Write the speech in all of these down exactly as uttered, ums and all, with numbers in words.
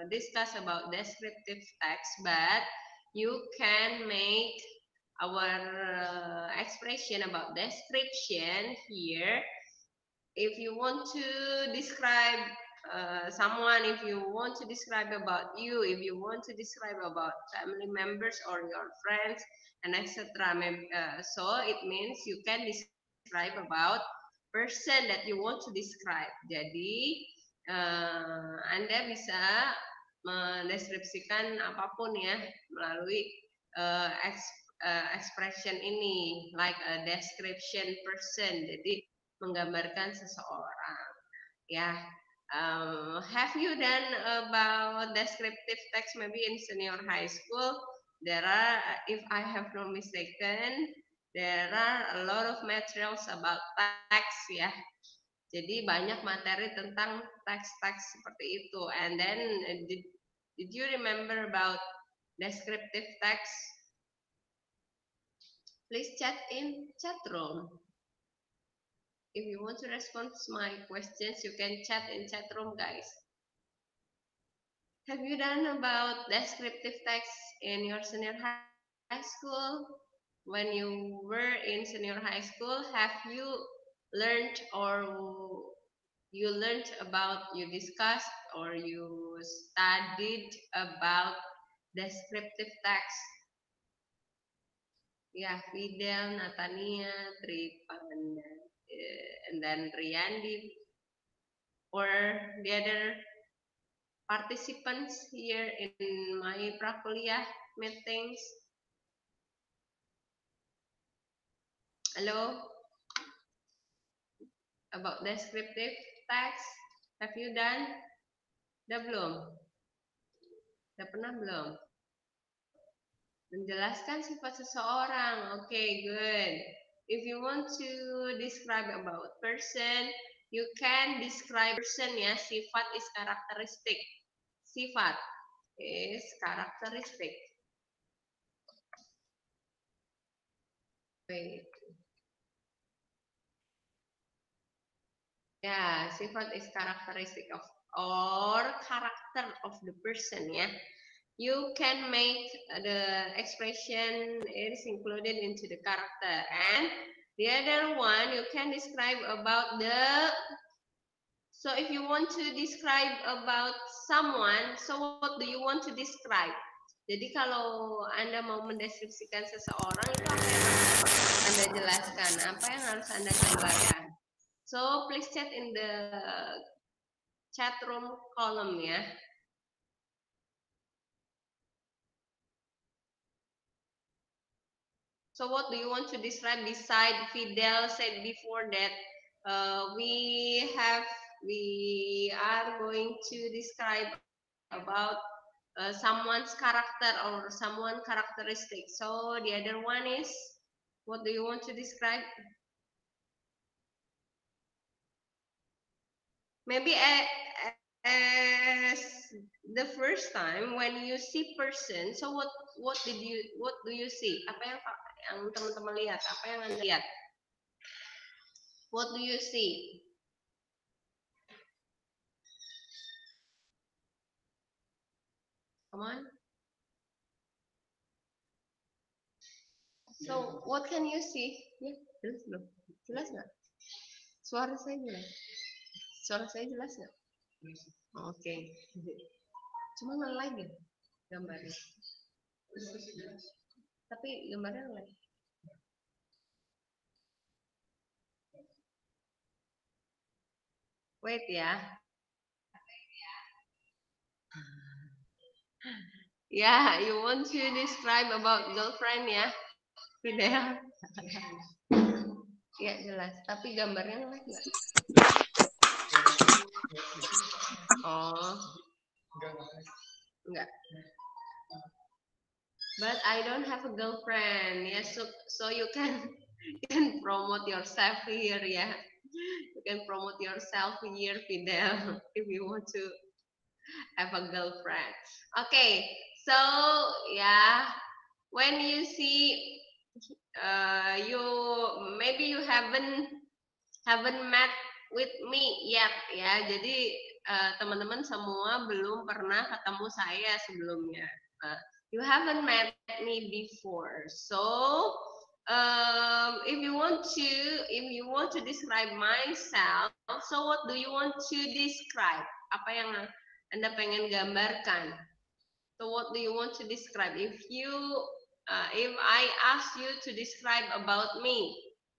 discuss about descriptive text, but you can make our uh, expression about description here. If you want to describe uh, someone, if you want to describe about you, if you want to describe about family members or your friends, and et cetera. Uh, so it means you can describe about person that you want to describe. Jadi uh, Anda bisa mendeskripsikan apapun ya melalui uh, uh, expression ini, like a description person. Jadi menggambarkan seseorang. Ya, um, have you done about descriptive text maybe in senior high school? There are, if I have no mistaken, there are a lot of materials about text ya. Jadi banyak materi tentang teks-teks seperti itu. And then did, did you remember about descriptive text? Please chat in chat room. If you want to respond to my questions, you can chat in chat room, guys. Have you done about descriptive text in your senior high school? When you were in senior high school, have you learned or you learned about, you discussed or you studied about descriptive text? Yeah, Fidel, Natania, Tripanda, and then Riyandi, or the other participants here in my prakuliah meetings. Hello? About descriptive text, have you done? Udah belum? Udah pernah belum? Menjelaskan sifat seseorang. Okay, good. If you want to describe about person, you can describe person ya. Sifat is karakteristik. Sifat is karakteristik. Wait. Ya, sifat is characteristic of or character of the person ya. You can make the expression is included into the character, and the other one you can describe about the. So if you want to describe about someone, so what do you want to describe? Jadi kalau Anda mau mendeskripsikan seseorang, itu apa yang harus Anda jelaskan? Apa yang harus Anda gambarkan? So please chat in the chat room column ya. So what do you want to describe beside Fidel said before that uh, we have we are going to describe about uh, someone's character or someone characteristic. So the other one is, what do you want to describe? Maybe as the first time when you see person, so what what did you what do you see? Apa yang yang teman-teman lihat? Apa yang Anda lihat? What do you see? Come on. So what can you see? Ya, jelas belum? Jelas nggak? Suara saya jelas. Suara saya jelas nggak? Oke. Okay. Cuma nge-lag ya gambarnya. Tapi gambarnya nge-lag. Wait ya. Ya, you want to describe about girlfriend ya? Fidel. Ya jelas, tapi gambarnya nge-lag nggak? Oh. Enggak. But I don't have a girlfriend. Yes, so, so you can you can promote yourself here ya. You can promote yourself here, Fidel, if you want to have a girlfriend. Okay, so yeah, when you see uh, you maybe you haven't haven't met with me yet ya. Jadi teman-teman uh, semua belum pernah ketemu saya sebelumnya. Uh, you haven't met me before, so um, if you want to, if you want to describe myself, so what do you want to describe? Apa yang Anda pengen gambarkan? So what do you want to describe? If you, uh, if I ask you to describe about me,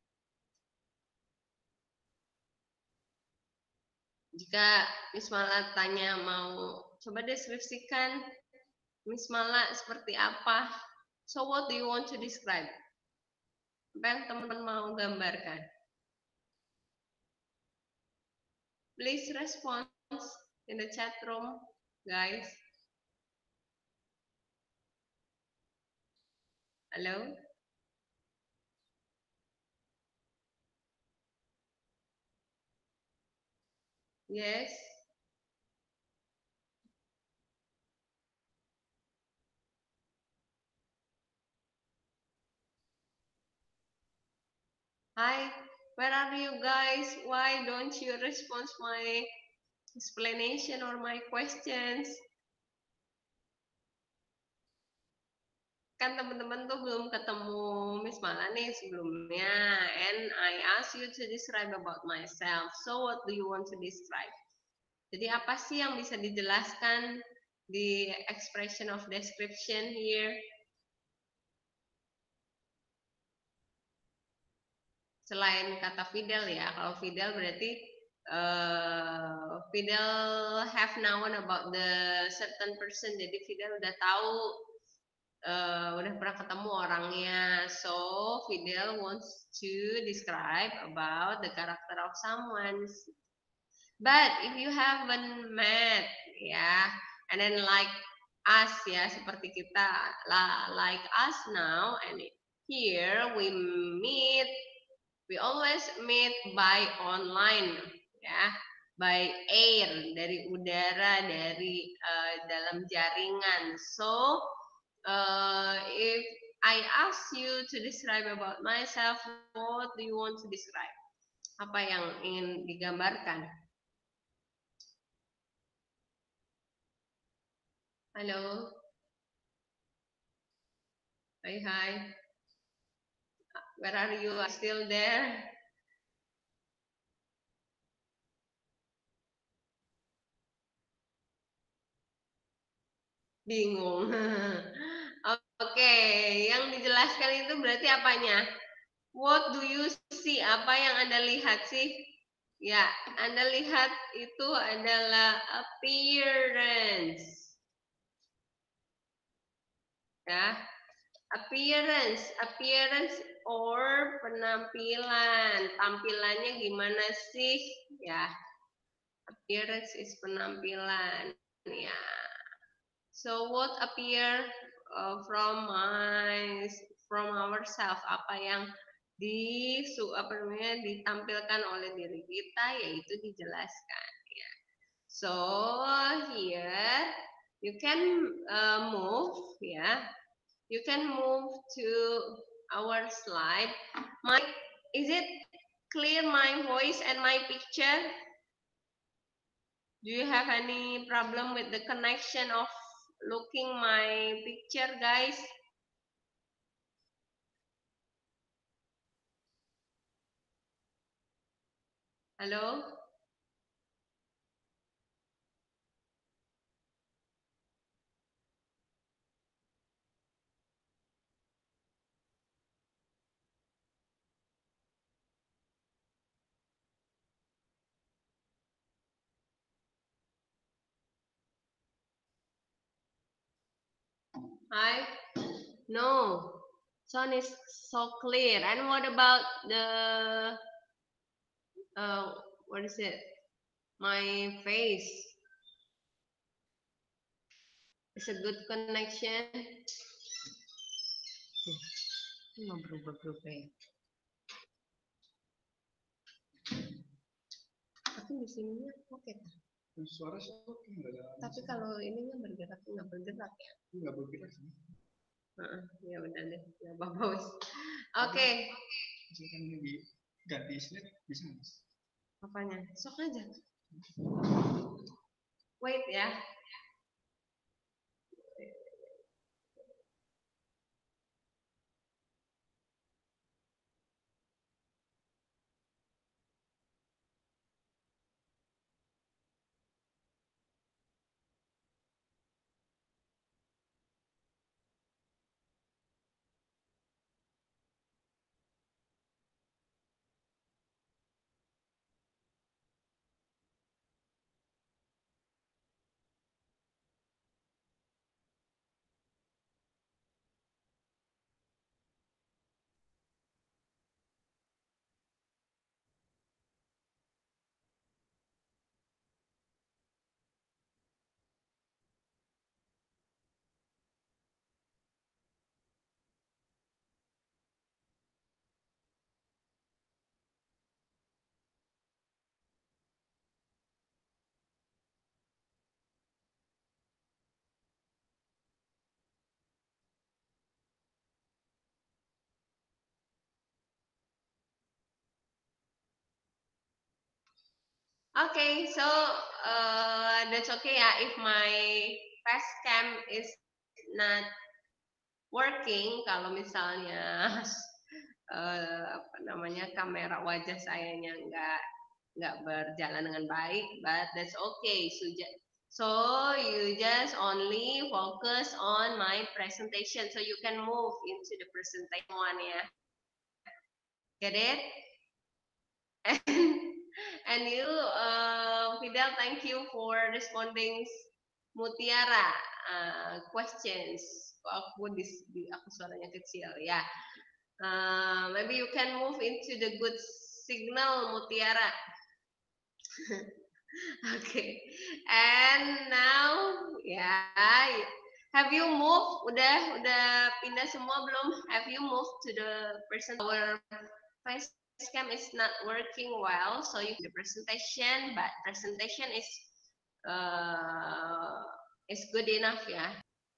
jika Miss Mala tanya mau coba deskripsikan Miss Mala seperti apa, so what do you want to describe? Apa yang teman-teman mau gambarkan? Please respond in the chat room, guys. Halo? Yes? Hi, where are you guys? Why don't you respond my explanation or my questions? Kan teman-teman tuh belum ketemu Miss Mala nih sebelumnya, and I ask you to describe about myself. So what do you want to describe? Jadi apa sih yang bisa dijelaskan di expression of description here? Selain kata Fidel ya, kalau Fidel berarti uh, Fidel have known about the certain person, jadi Fidel udah tahu, uh, udah pernah ketemu orangnya. So Fidel wants to describe about the character of someone. But if you haven't met, ya, and then like us ya, seperti kita, like us now, and here we meet. We always meet by online, ya, by air, dari udara, dari uh, dalam jaringan. So, uh, if I ask you to describe about myself, what do you want to describe? Apa yang ingin digambarkan? Halo. Hai, hai. Where are you? Are you still there? Bingung. Oke, okay. Yang dijelaskan itu berarti apanya? What do you see? Apa yang Anda lihat sih? Ya, Anda lihat itu adalah appearance. Ya, appearance, appearance or penampilan. Tampilannya gimana sih? Ya, appearance is penampilan. Ya. So what appear uh, from my from ourselves, apa yang di apa namanya ditampilkan oleh diri kita, yaitu dijelaskan ya. So here you can uh, move ya. You can move to our slide. My is it clear my voice and my picture? Do you have any problem with the connection of looking my picture, guys? Hello? Hi? No. Sound is so clear. And what about the, uh, what is it? My face. It's a good connection. Nggak berubah-berubah ya. Tapi di sininya oke okay, kan? Suara oke enggak ada. Tapi kalau ininya bergerak nggak bergerak ya? Nggak bergerak sih. Uh, ya udah deh, nggak apa-apa wis. Oke. Misalkan ini diganti slide bisa nggak? Apanya? Sok aja. Wait ya. Okay, so uh, that's okay ya if my facecam is not working. Kalau misalnya uh, apa namanya kamera wajah sayanya nggak nggak berjalan dengan baik, but that's okay. So, so you just only focus on my presentation, so you can move into the presentation one ya. Get it? And you, uh, Fidel, thank you for responding Mutiara uh, questions. Aku di, di aku suaranya kecil ya. Uh, maybe you can move into the good signal, Mutiara. Okay. And now, ya, yeah, have you moved? Udah, udah pindah semua belum? Have you moved to the person our face cam is not working well, so you the presentation, but presentation is uh, is good enough ya,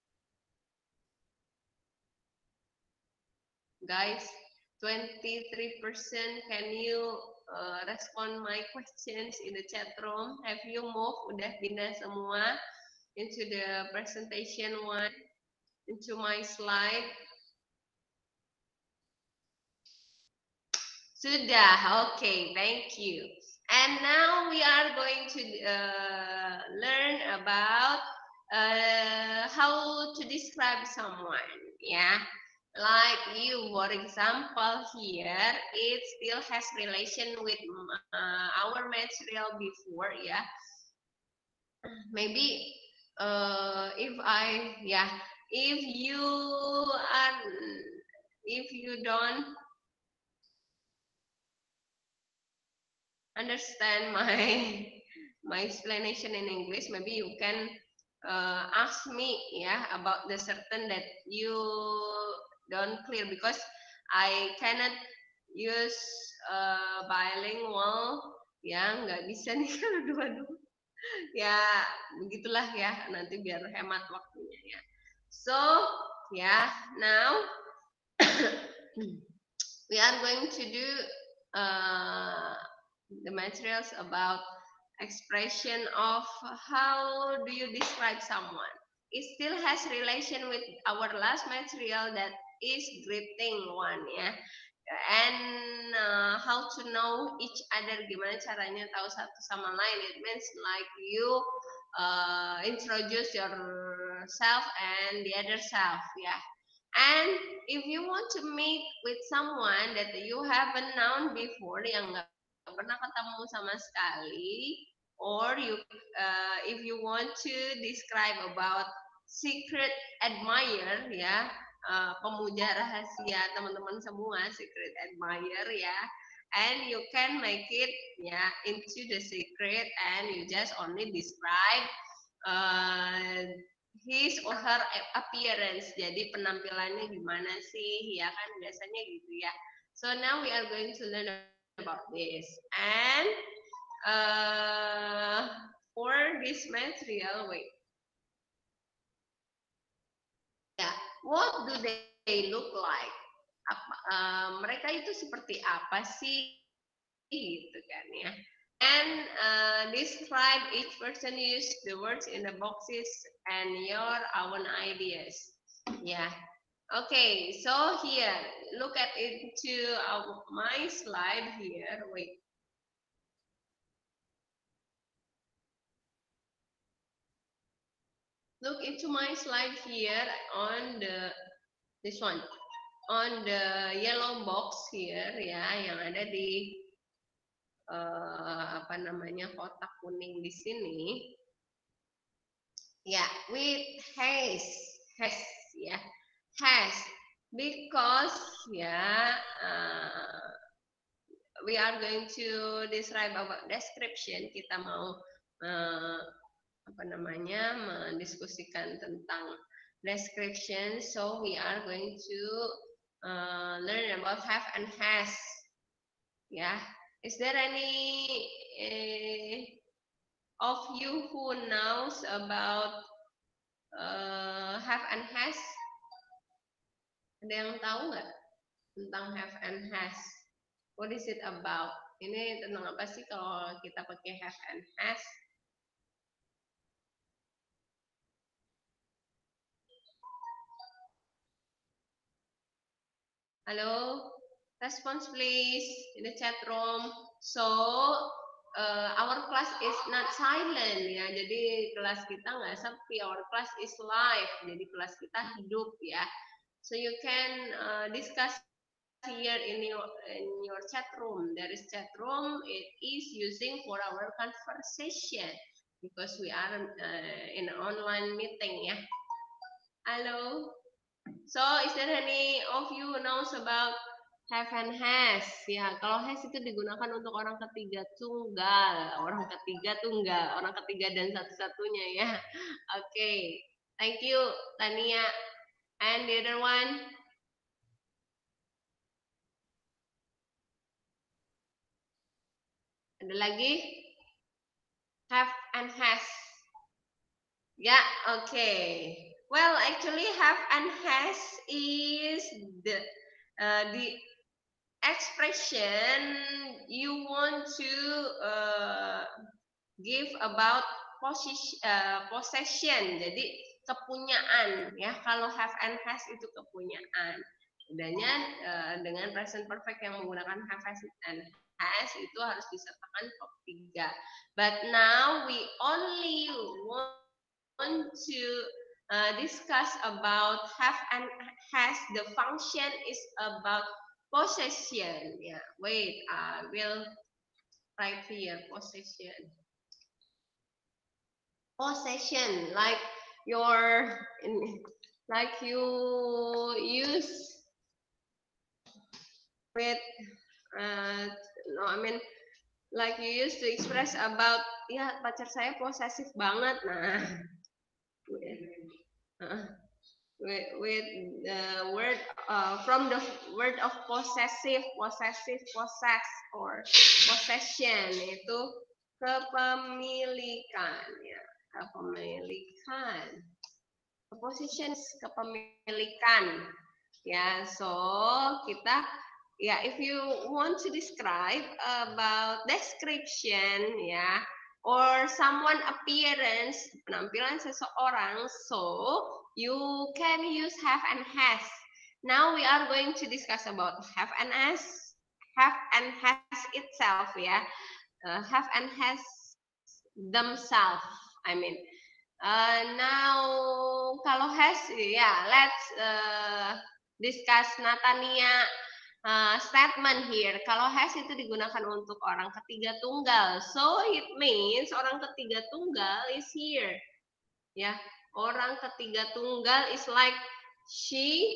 guys. twenty-three percent, can you uh, respond my questions in the chat room? Have you moved? Udah pindah semua into the presentation one, into my slide? Sudah, okay, thank you. And now we are going to uh, learn about uh, how to describe someone, yeah. Like you, for example, here it still has relation with uh, our material before, yeah. Maybe uh, if I, yeah, if you are, if you don't understand my my explanation in English, maybe you can uh, ask me yeah about the certain that you don't clear, because I cannot use uh, bilingual ya, nggak bisa nih kalau dua-dua ya, begitulah ya, nanti biar hemat waktunya ya. So ya, yeah, now we are going to do uh, the materials about expression of how do you describe someone. It still has relation with our last material, that is greeting one ya. And uh, how to know each other, gimana caranya tahu satu sama lain. It means like you uh, introduce yourself and the other self ya. And if you want to meet with someone that you haven't known before, yang nggak pernah ketemu sama sekali, or you uh, if you want to describe about secret admirer ya, uh, pemuja rahasia teman-teman semua, secret admirer ya, and you can make it ya into the secret, and you just only describe uh, his or her appearance, jadi penampilannya gimana sih ya kan, biasanya gitu ya. So now we are going to learn about this, and uh, for this material, wait, ya, what do they look like? Apa, uh, mereka itu seperti apa sih gitu kan ya. uh, describe each person use the words in the boxes and your own ideas. Yeah. Okay, so here, look at into our, my slide here. Wait. Look into my slide here on the this one, on the yellow box here ya, yang ada di uh, apa namanya kotak kuning di sini. Ya, yeah, with has, has ya, yeah. Has, because ya, yeah, uh, we are going to describe about description. Kita mau uh, apa namanya mendiskusikan tentang description, so we are going to uh, learn about have and has. Yeah, is there any uh, of you who knows about uh, have and has? Ada yang tahu nggak tentang have and has? What is it about? Ini tentang apa sih kalau kita pakai have and has? Hello, response please in the chat room. So uh, our class is not silent ya. Jadi kelas kita nggak sepi. Our class is live. Jadi kelas kita hidup ya. So you can uh, discuss here in your in your chat room. There is chat room. It is using for our conversation because we are uh, in online meeting ya. Halo. So, is there any of you who knows about have and has? Ya, kalau has itu digunakan untuk orang ketiga tunggal, orang ketiga tunggal, orang ketiga dan satu-satunya ya. Oke, okay. Thank you Tania. And the other one? Ada lagi? Have and has. Ya, yeah, oke. Okay. Well, actually have and has is the uh, the expression you want to uh, give about possession, uh, possession. Jadi kepunyaan ya. Kalau have and has itu kepunyaan. Bedanya uh, dengan present perfect yang menggunakan have and has itu harus disertakan verb tiga. But now we only want want to uh, discuss about have and has. The function is about possession. Yeah, wait, I will write here possession. Possession, like your, like you use with, uh, no, I mean, like you used to express about, ya pacar saya posesif banget, nah. Uh, with, with the word uh, from the word of possessive, possessive, possess or possession itu kepemilikan ya, kepemilikan, possessions kepemilikan ya. So kita ya, if you want to describe about description ya, or someone appearance, penampilan seseorang, so you can use have and has. Now we are going to discuss about have and has, have and has itself ya, uh, have and has themselves. I mean, uh, now kalau has ya, let's uh, discuss Natania. Uh, statement here, kalau has itu digunakan untuk orang ketiga tunggal, so it means orang ketiga tunggal is here, ya. Orang ketiga tunggal is like she,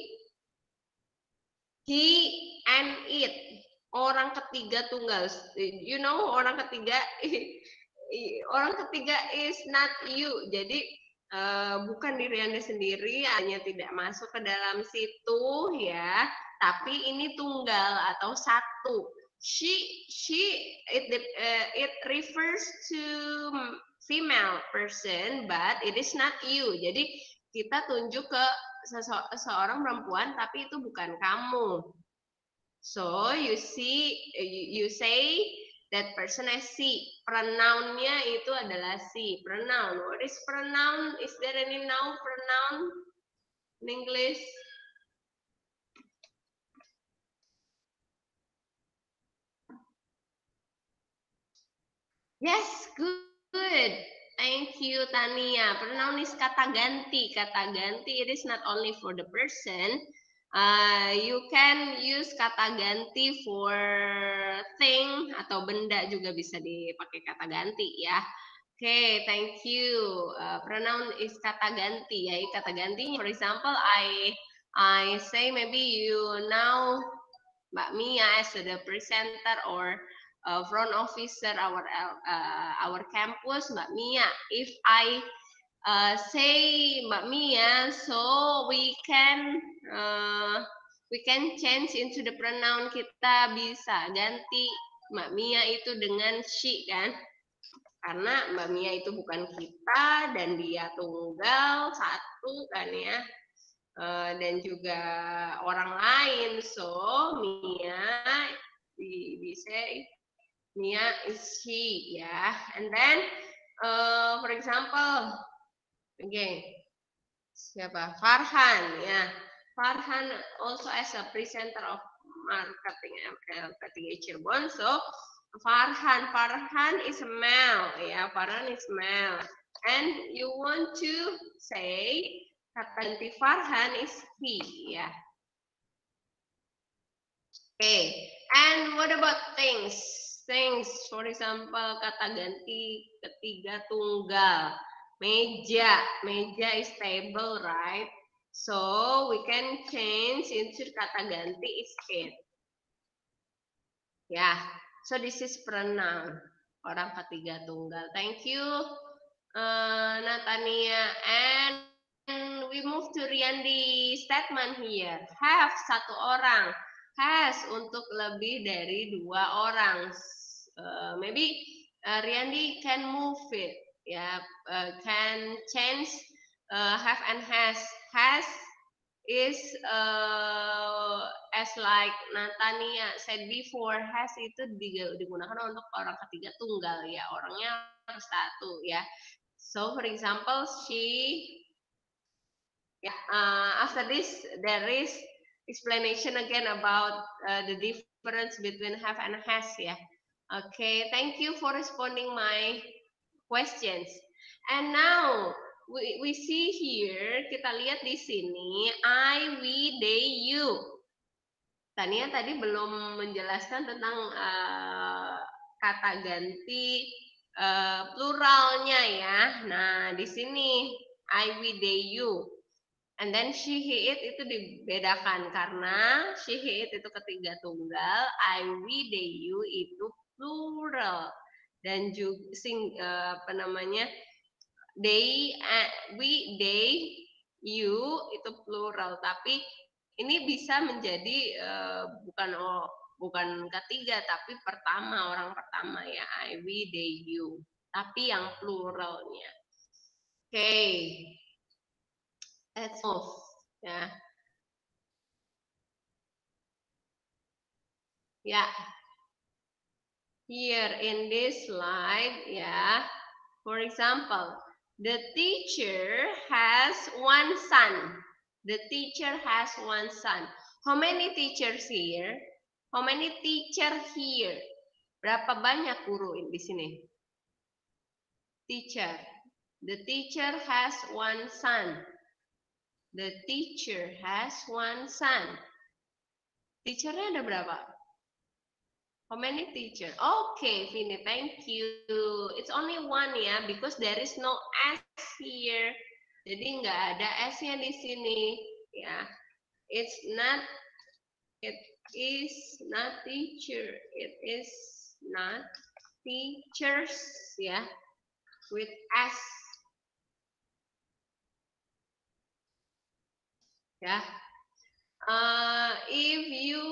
he, and it. Orang ketiga tunggal, you know, orang ketiga, orang ketiga is not you. Jadi uh, bukan diri Anda sendiri, hanya tidak masuk ke dalam situ, ya. Tapi ini tunggal atau satu. She, she, it, uh, it refers to female person, but it is not you. Jadi kita tunjuk ke seseorang perempuan, tapi itu bukan kamu. So you see, you say that person as she. Pronoun-nya itu adalah she. Pronoun. What is pronoun? Is there any noun pronoun in English? Yes, good. Thank you, Tania. Pronoun is kata ganti. Kata ganti, it is not only for the person. Uh, you can use kata ganti for thing atau benda juga bisa dipakai kata ganti ya. Oke, okay, thank you. Uh, pronoun is kata ganti ya. Kata ganti, for example, I I say maybe you now Mbak Mia as the presenter or uh, front officer our uh, our campus, Mbak Mia. If I uh, say Mbak Mia, so we can uh, we can change into the pronoun, kita bisa ganti Mbak Mia itu dengan she kan, karena Mbak Mia itu bukan kita dan dia tunggal satu kan ya. Uh, dan juga orang lain, so Mia we, we say Mia is she ya, and then uh, for example again siapa Farhan ya, Farhan also as a presenter of marketing L P tiga Cirebon, so Farhan Farhan is a male ya, Farhan is male, and you want to say kata ganti Farhan is he ya. Okay, and what about things? Things, for example, kata ganti ketiga tunggal. Meja, meja is table, right? So we can change into kata ganti is it. Yeah, so this is pronoun. Orang ketiga tunggal. Thank you, uh, Natania. And And we move to Riyandi statement here. Have satu orang, has untuk lebih dari dua orang. Uh, maybe uh, Riyandi can move it, ya, yeah, uh, can change uh, have and has. Has is uh, as like Natania said before, has itu digunakan untuk orang ketiga tunggal ya, orangnya harus satu ya. So for example, she. Yeah, uh, after this, there is explanation again about uh, the difference between have and has ya. Okay, thank you for responding my questions. And now we, we see here, kita lihat di sini, I, we, they, you. Tania tadi belum menjelaskan tentang uh, kata ganti uh, pluralnya ya. Nah, di sini I, we, they, you. And then she, he, it itu dibedakan karena she, he, it itu ketiga tunggal, I, we, they, you itu plural. Dan juga sing uh, apa namanya? They, uh, we, they, you itu plural. Tapi ini bisa menjadi uh, bukan oh, bukan ketiga tapi pertama, orang pertama ya, I, we, they, you. Tapi yang pluralnya. Oke. Okay. Let's move. Yeah. Yeah. Here in this slide, yeah. For example, the teacher has one son. The teacher has one son. How many teachers here? How many teacher here? Berapa banyak guru di sini? Teacher. The teacher has one son. The teacher has one son. Teachernya ada berapa? How many teachers? Okay, Vini, thank you. It's only one ya, because there is no S here. Jadi nggak ada S-nya di sini. Ya, it's not. It is not teacher. It is not teachers ya, with S. Ya. Uh, if you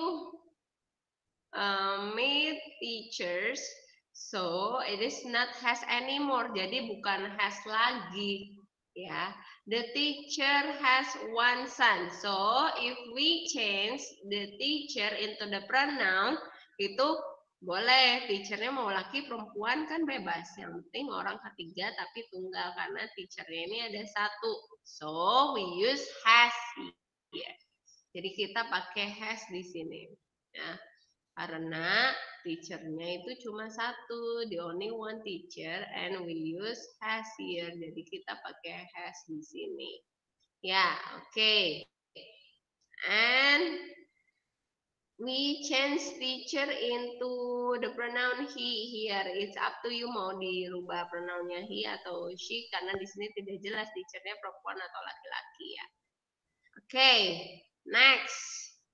uh, made teachers, so it is not has anymore. Jadi bukan has lagi, ya. The teacher has one son. So if we change the teacher into the pronoun, itu Boleh, teachernya mau laki perempuan kan bebas. Yang penting orang ketiga tapi tunggal karena teachernya ini ada satu. So we use has here. Jadi kita pakai has di sini. Ya, karena teachernya itu cuma satu, the only one teacher, and we use has here. Jadi kita pakai has di sini. Ya, oke. Okay. And we change teacher into the pronoun he here. It's up to you mau dirubah pronounnya he atau she karena di sini tidak jelas teachernya perempuan atau laki-laki ya. Oke, okay, next.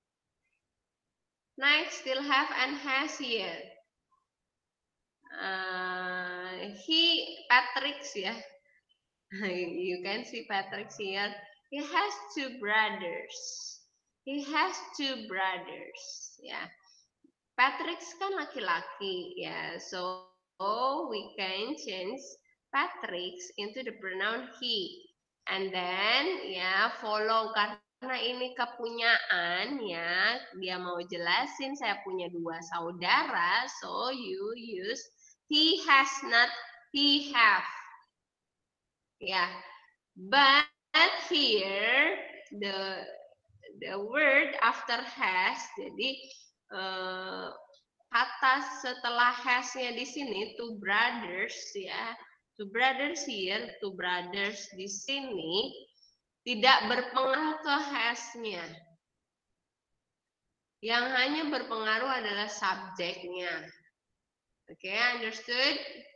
Next still have and has here. Uh, he Patrick's ya. You can see Patrick's here. He has two brothers. He has two brothers ya. Patrick kan laki-laki ya, so we can change Patrick into the pronoun he, and then ya follow karena ini kepunyaan ya, dia mau jelasin saya punya dua saudara, so you use he has not he have, ya. But here the the word after has, jadi uh, kata setelah has-nya di sini two brothers ya, two brothers here, two brothers di sini tidak berpengaruh ke has-nya. Yang hanya berpengaruh adalah subjeknya. Oke, okay, understood?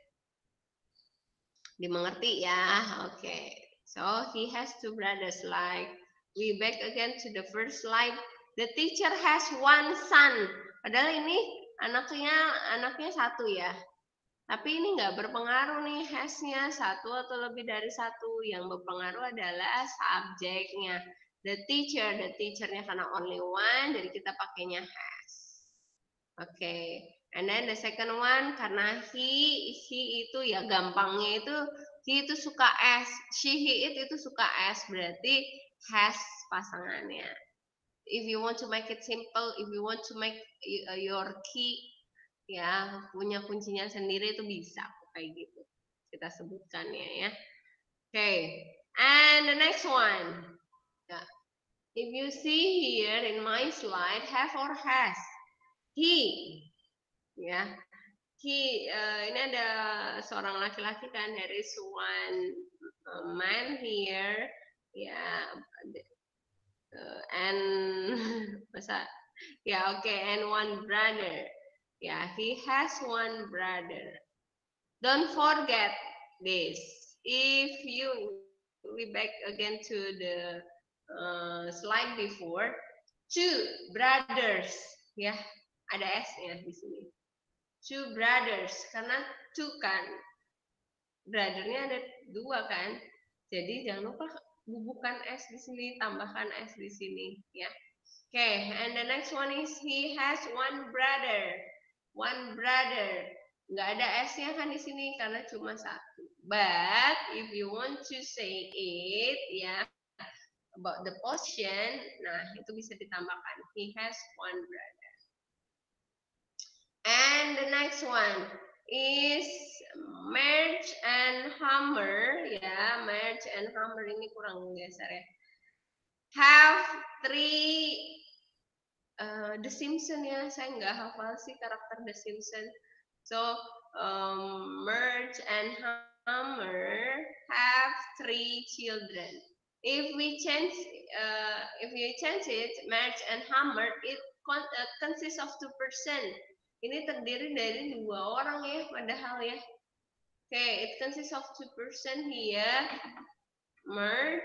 Dimengerti ya? Oke. Okay. So he has two brothers. Like we back again to the first slide. The teacher has one son. Padahal ini anaknya anaknya satu ya. Tapi ini nggak berpengaruh nih has-nya satu atau lebih dari satu. Yang berpengaruh adalah subjeknya. The teacher, the teachernya karena only one, jadi kita pakainya has. Oke. Okay. And then the second one karena he, he itu ya gampangnya itu he itu suka s, she, he, it itu suka s, berarti has pasangannya. If you want to make it simple, if you want to make your key ya punya kuncinya sendiri itu bisa kayak gitu kita sebutkannya ya. Oke, okay. And the next one. Yeah. If you see here in my slide, have or has, he. Ya, he uh, ini ada seorang laki-laki kan, there is one uh, man here, ya, uh, and masa, ya oke, okay, and one brother, ya, he has one brother. Don't forget this. If you we back again to the uh, slide before, two brothers, ya, ada s-nya di sini. Two brothers, karena two kan, brothernya ada dua kan, jadi jangan lupa bubuhkan s di sini, tambahkan s di sini, ya. Oke, okay, and the next one is he has one brother, one brother, nggak ada s-nya kan di sini karena cuma satu. But if you want to say it, ya, about the possession, nah itu bisa ditambahkan. He has one brother. And the next one is Marge and Hammer, ya, Marge and Hammer ini kurang geser ya. Have three uh, The Simpsons ya, saya nggak hafal sih karakter The Simpsons. So um, Marge and Hammer have three children. If we change, uh, if we change it, Marge and Hammer, it con uh, consists of two percent. Ini terdiri dari dua orang ya, padahal ya. Oke, okay, it consists of two person here, Marge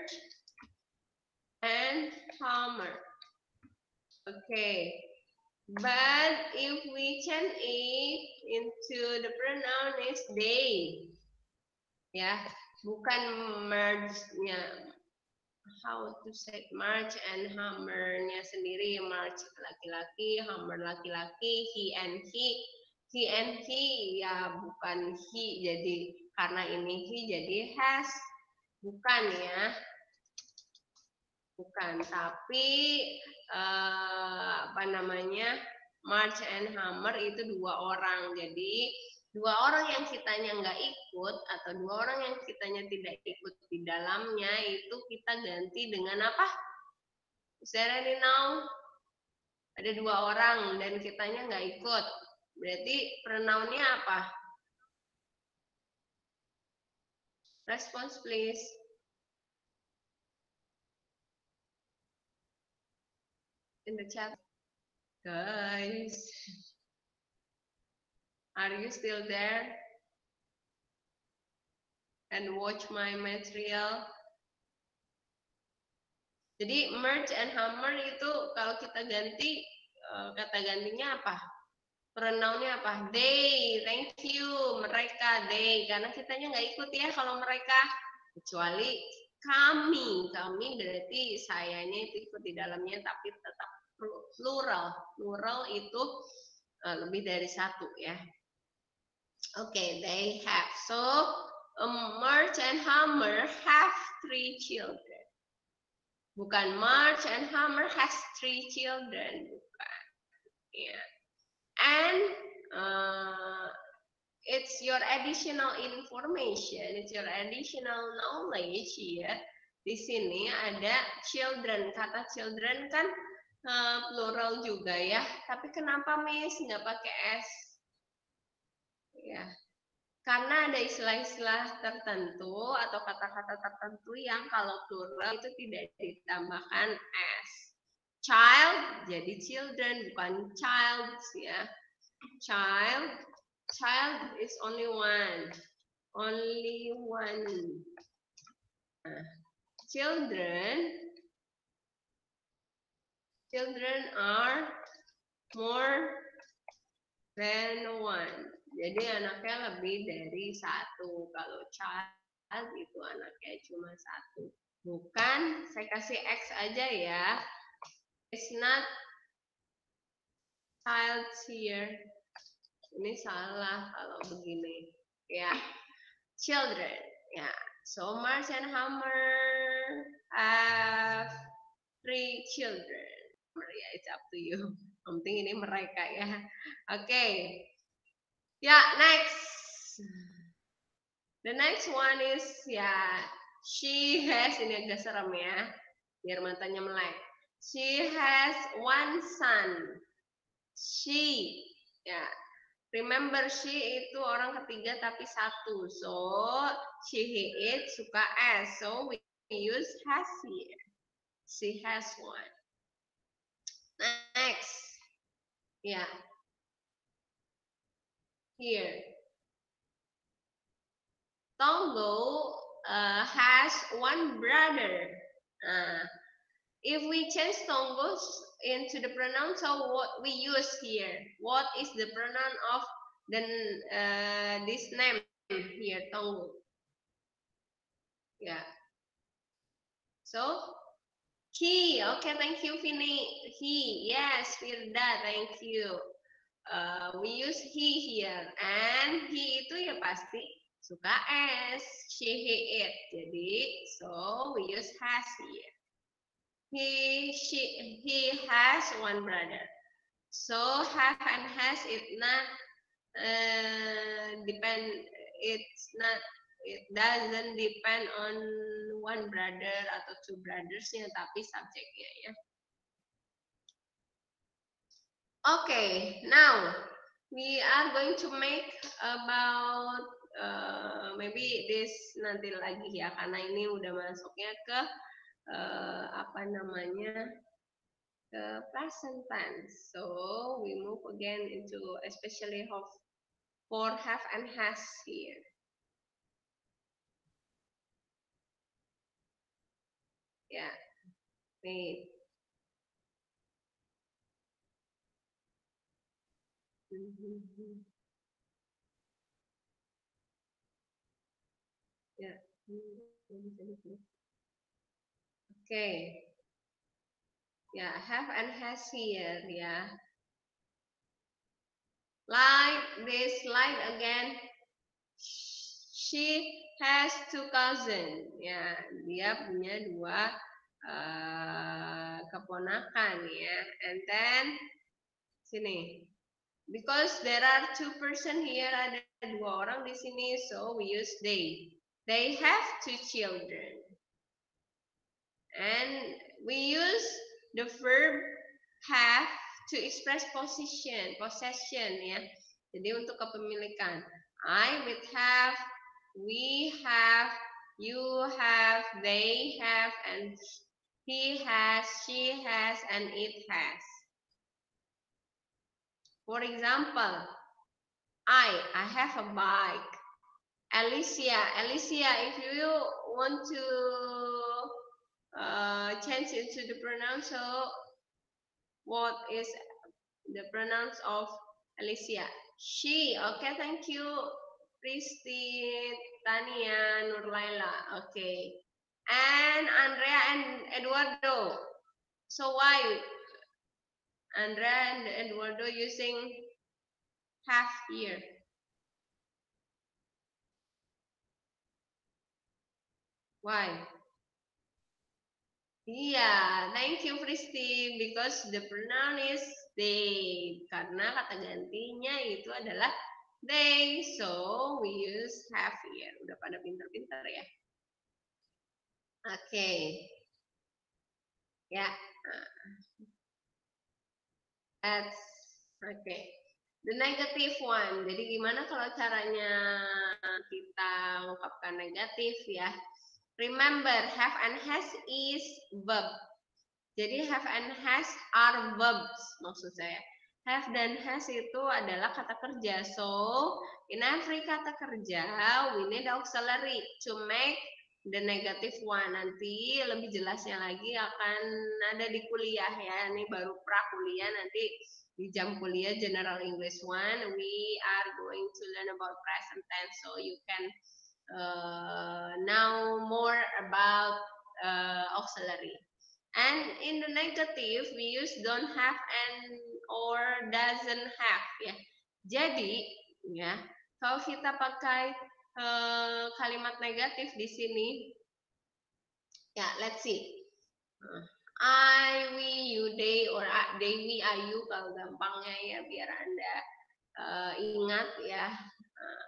and Hammer. Oke, okay. But if we change it into the pronoun is they, ya, bukan merge-nya. How to say Marge and Hammer-nya sendiri, Marge laki-laki, Hammer laki-laki, he and he, he and he ya bukan he, jadi karena ini he jadi has, bukan ya, bukan, tapi uh, apa namanya March and Hammer itu dua orang. Jadi dua orang yang kitanya nggak ikut atau dua orang yang kitanya tidak ikut di dalamnya itu kita ganti dengan apa? Is there any noun? Ada dua orang dan kitanya nggak ikut. Berarti pronounnya apa? Response please. In the chat. Guys. Are you still there? And watch my material. Jadi merge and hammer itu kalau kita ganti kata gantinya apa? Pronounnya apa? They, thank you, mereka, they. Karena kitanya nggak ikut ya kalau mereka. Kecuali kami, kami berarti sayanya itu ikut di dalamnya tapi tetap plural. Plural itu uh, lebih dari satu ya. Oke, okay, they have. So, um, March and Hammer have three children. Bukan March and Hammer has three children. Bukan. Yeah. And uh, it's your additional information, it's your additional knowledge ya. Di sini ada children, kata children kan uh, plural juga ya. Tapi kenapa Miss nggak pakai S? Ya, karena ada istilah-istilah tertentu atau kata-kata tertentu yang kalau plural itu tidak ditambahkan S. Child jadi children bukan child ya. Child, child is only one, only one. Nah, children, children are more than one. Jadi anaknya lebih dari satu. Kalau child itu anaknya cuma satu. Bukan, saya kasih X aja ya. It's not child here. Ini salah kalau begini. Ya, children. Ya, so March and Hammer have three children. Ya, it's up to you. Yang penting ini mereka ya. Oke. Okay. Ya, next. The next one is ya, she has, ini agak serem ya. Biar matanya melek. She has one son. She, ya. Remember she itu orang ketiga tapi satu. So she, he, it suka S. So we use has here. She has one. Next. Ya. Yeah. Here. Tongo uh, has one brother. Uh, if we change Tongo into the pronoun, so what we use here? What is the pronoun of the uh, this name here, Tongo? Yeah. So he. Okay, thank you, Vini. He. Yes, Firda. Thank you. Uh, we use he here, and he itu ya pasti suka S, she, he, it. Jadi, so we use has here. He, she, he has one brother. So have and has it not uh, depend. It's not. It doesn't depend on one brother atau two brothersnya, tapi subjeknya ya. Okay, now we are going to make about uh, maybe this nanti lagi ya, karena ini udah masuknya ke uh, apa namanya ke present tense. So we move again into especially of for have and has here. Ya, yeah. Nih. Mm-hmm. Ya. Yeah. Okay. Ya, yeah, have and has here ya. Yeah. Like this slide again. She has two cousins. Ya, dia punya dua uh, keponakan ya. And then Sini. Because there are two person here, ada dua orang di sini, so we use they. They have two children. And we use the verb have to express possession, possession ya. Jadi untuk kepemilikan. I will have, we have, you have, they have, and he has, she has, and it has. For example, I, I have a bike. Alicia, Alicia, if you want to uh, change it to the pronoun, so what is the pronouns of Alicia? She. Okay, thank you, Pristi, Tania, Nurlaila. Okay, and Andrea and Eduardo. So why Andrea and Eduardo using have here? Why? Iya, thank you Pristi, because the pronoun is they. Karena kata gantinya itu adalah they, so we use have here. Udah pada pintar-pintar ya. Oke. Okay. Ya. That's okay. The negative one. Jadi gimana kalau caranya kita mengungkapkan negatif ya? Remember, have and has is verb. Jadi have and has are verbs maksud saya. Have dan has itu adalah kata kerja. So, in every kata kerja, we need auxiliary to make the negative one. Nanti lebih jelasnya lagi akan ada di kuliah ya. Ini baru pra kuliah, nanti di jam kuliah General English one, we are going to learn about present tense. So, you can uh, know more about uh, auxiliary. And in the negative, we use don't have and or doesn't have ya. Jadi ya, kalau kita pakai uh, kalimat negatif di sini, ya let's see. I, we, you, they, or they, we, I, you kalau gampangnya ya biar Anda uh, ingat ya. Uh,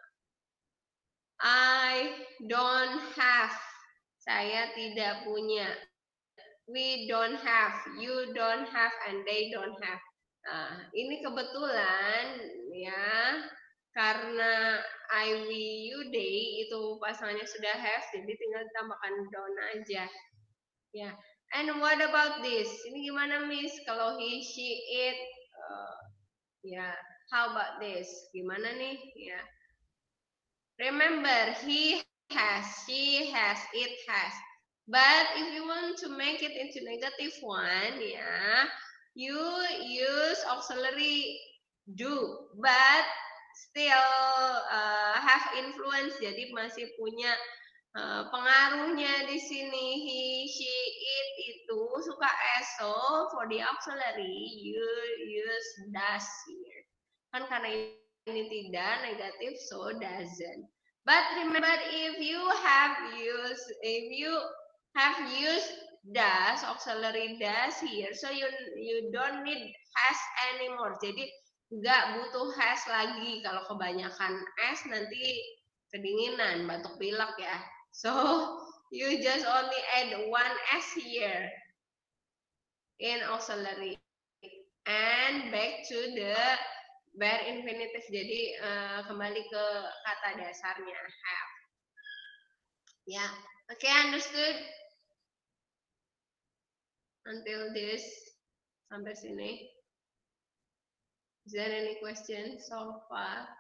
I don't have, saya tidak punya. We don't have, you don't have, and they don't have. Nah, ini kebetulan ya, karena I, we, you, they itu pasangannya sudah have, jadi tinggal tambahkan don't aja. Ya. And what about this? Ini gimana Miss? Kalau he, she, it, uh, ya. How about this? Gimana nih? Ya. Remember, he has, she has, it has. But if you want to make it into negative one, yeah, you use auxiliary do, but still uh, have influence. Jadi masih punya uh, pengaruhnya di sini. He, she, it itu suka S. So for the auxiliary, you use does here. Kan karena ini tidak negatif, so doesn't. But remember, if you have used, if you have used does, auxiliary does here, so you you don't need has anymore. Jadi nggak butuh has lagi. Kalau kebanyakan s nanti kedinginan, batuk pilek ya. So you just only add one s here in auxiliary and back to the bare infinitive. Jadi uh, kembali ke kata dasarnya have. Ya, yeah. Oke, okay, understood? Until this sampai sini. Is there any question so far?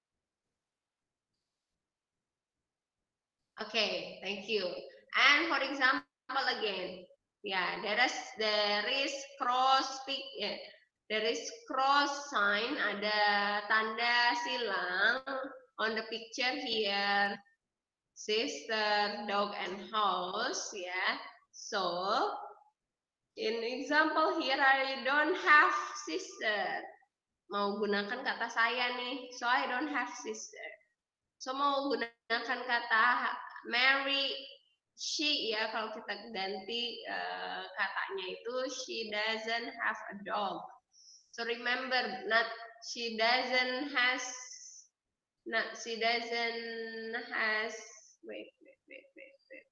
Okay, thank you. And for example again, yeah, there is there is cross speak. Yeah. There is cross sign, ada tanda silang on the picture here. Sister, dog, and house, yeah. So, in example here, I don't have sister. Mau gunakan kata saya nih, so I don't have sister. So, mau gunakan kata Mary, she, ya, kalau kita ganti uh, katanya itu, she doesn't have a dog. So remember, not she doesn't has, not she doesn't has. Wait, wait, wait, wait, wait.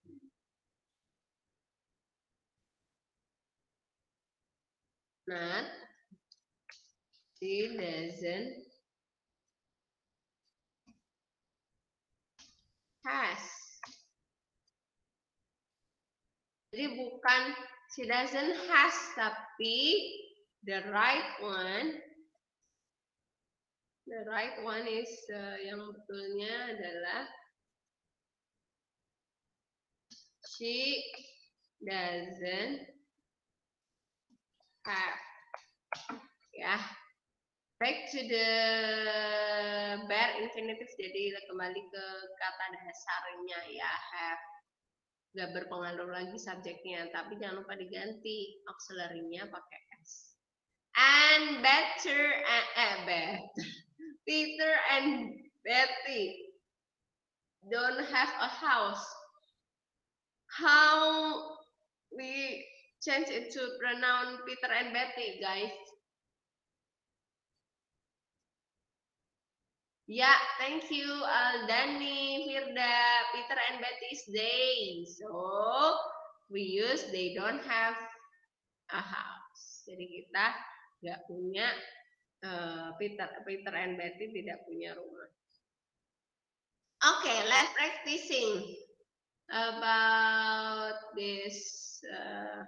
Not she doesn't has. Jadi bukan she doesn't has, tapi the right one, the right one is uh, yang betulnya adalah she doesn't have. Ya, back to the bare infinitive, jadi kembali ke kata dasarnya ya, have. Gak berpengaruh lagi subjeknya, tapi jangan lupa diganti auxiliary-nya pakai s. And better, eh, eh better. Peter and Betty don't have a house. How we change it to pronoun Peter and Betty, guys? Yeah, thank you, Aldani, Firda. Peter and Betty is they. So, we use they don't have a house. Jadi kita nggak punya, uh, Peter, Peter and Betty tidak punya rumah. Okay, let's practicing about this uh,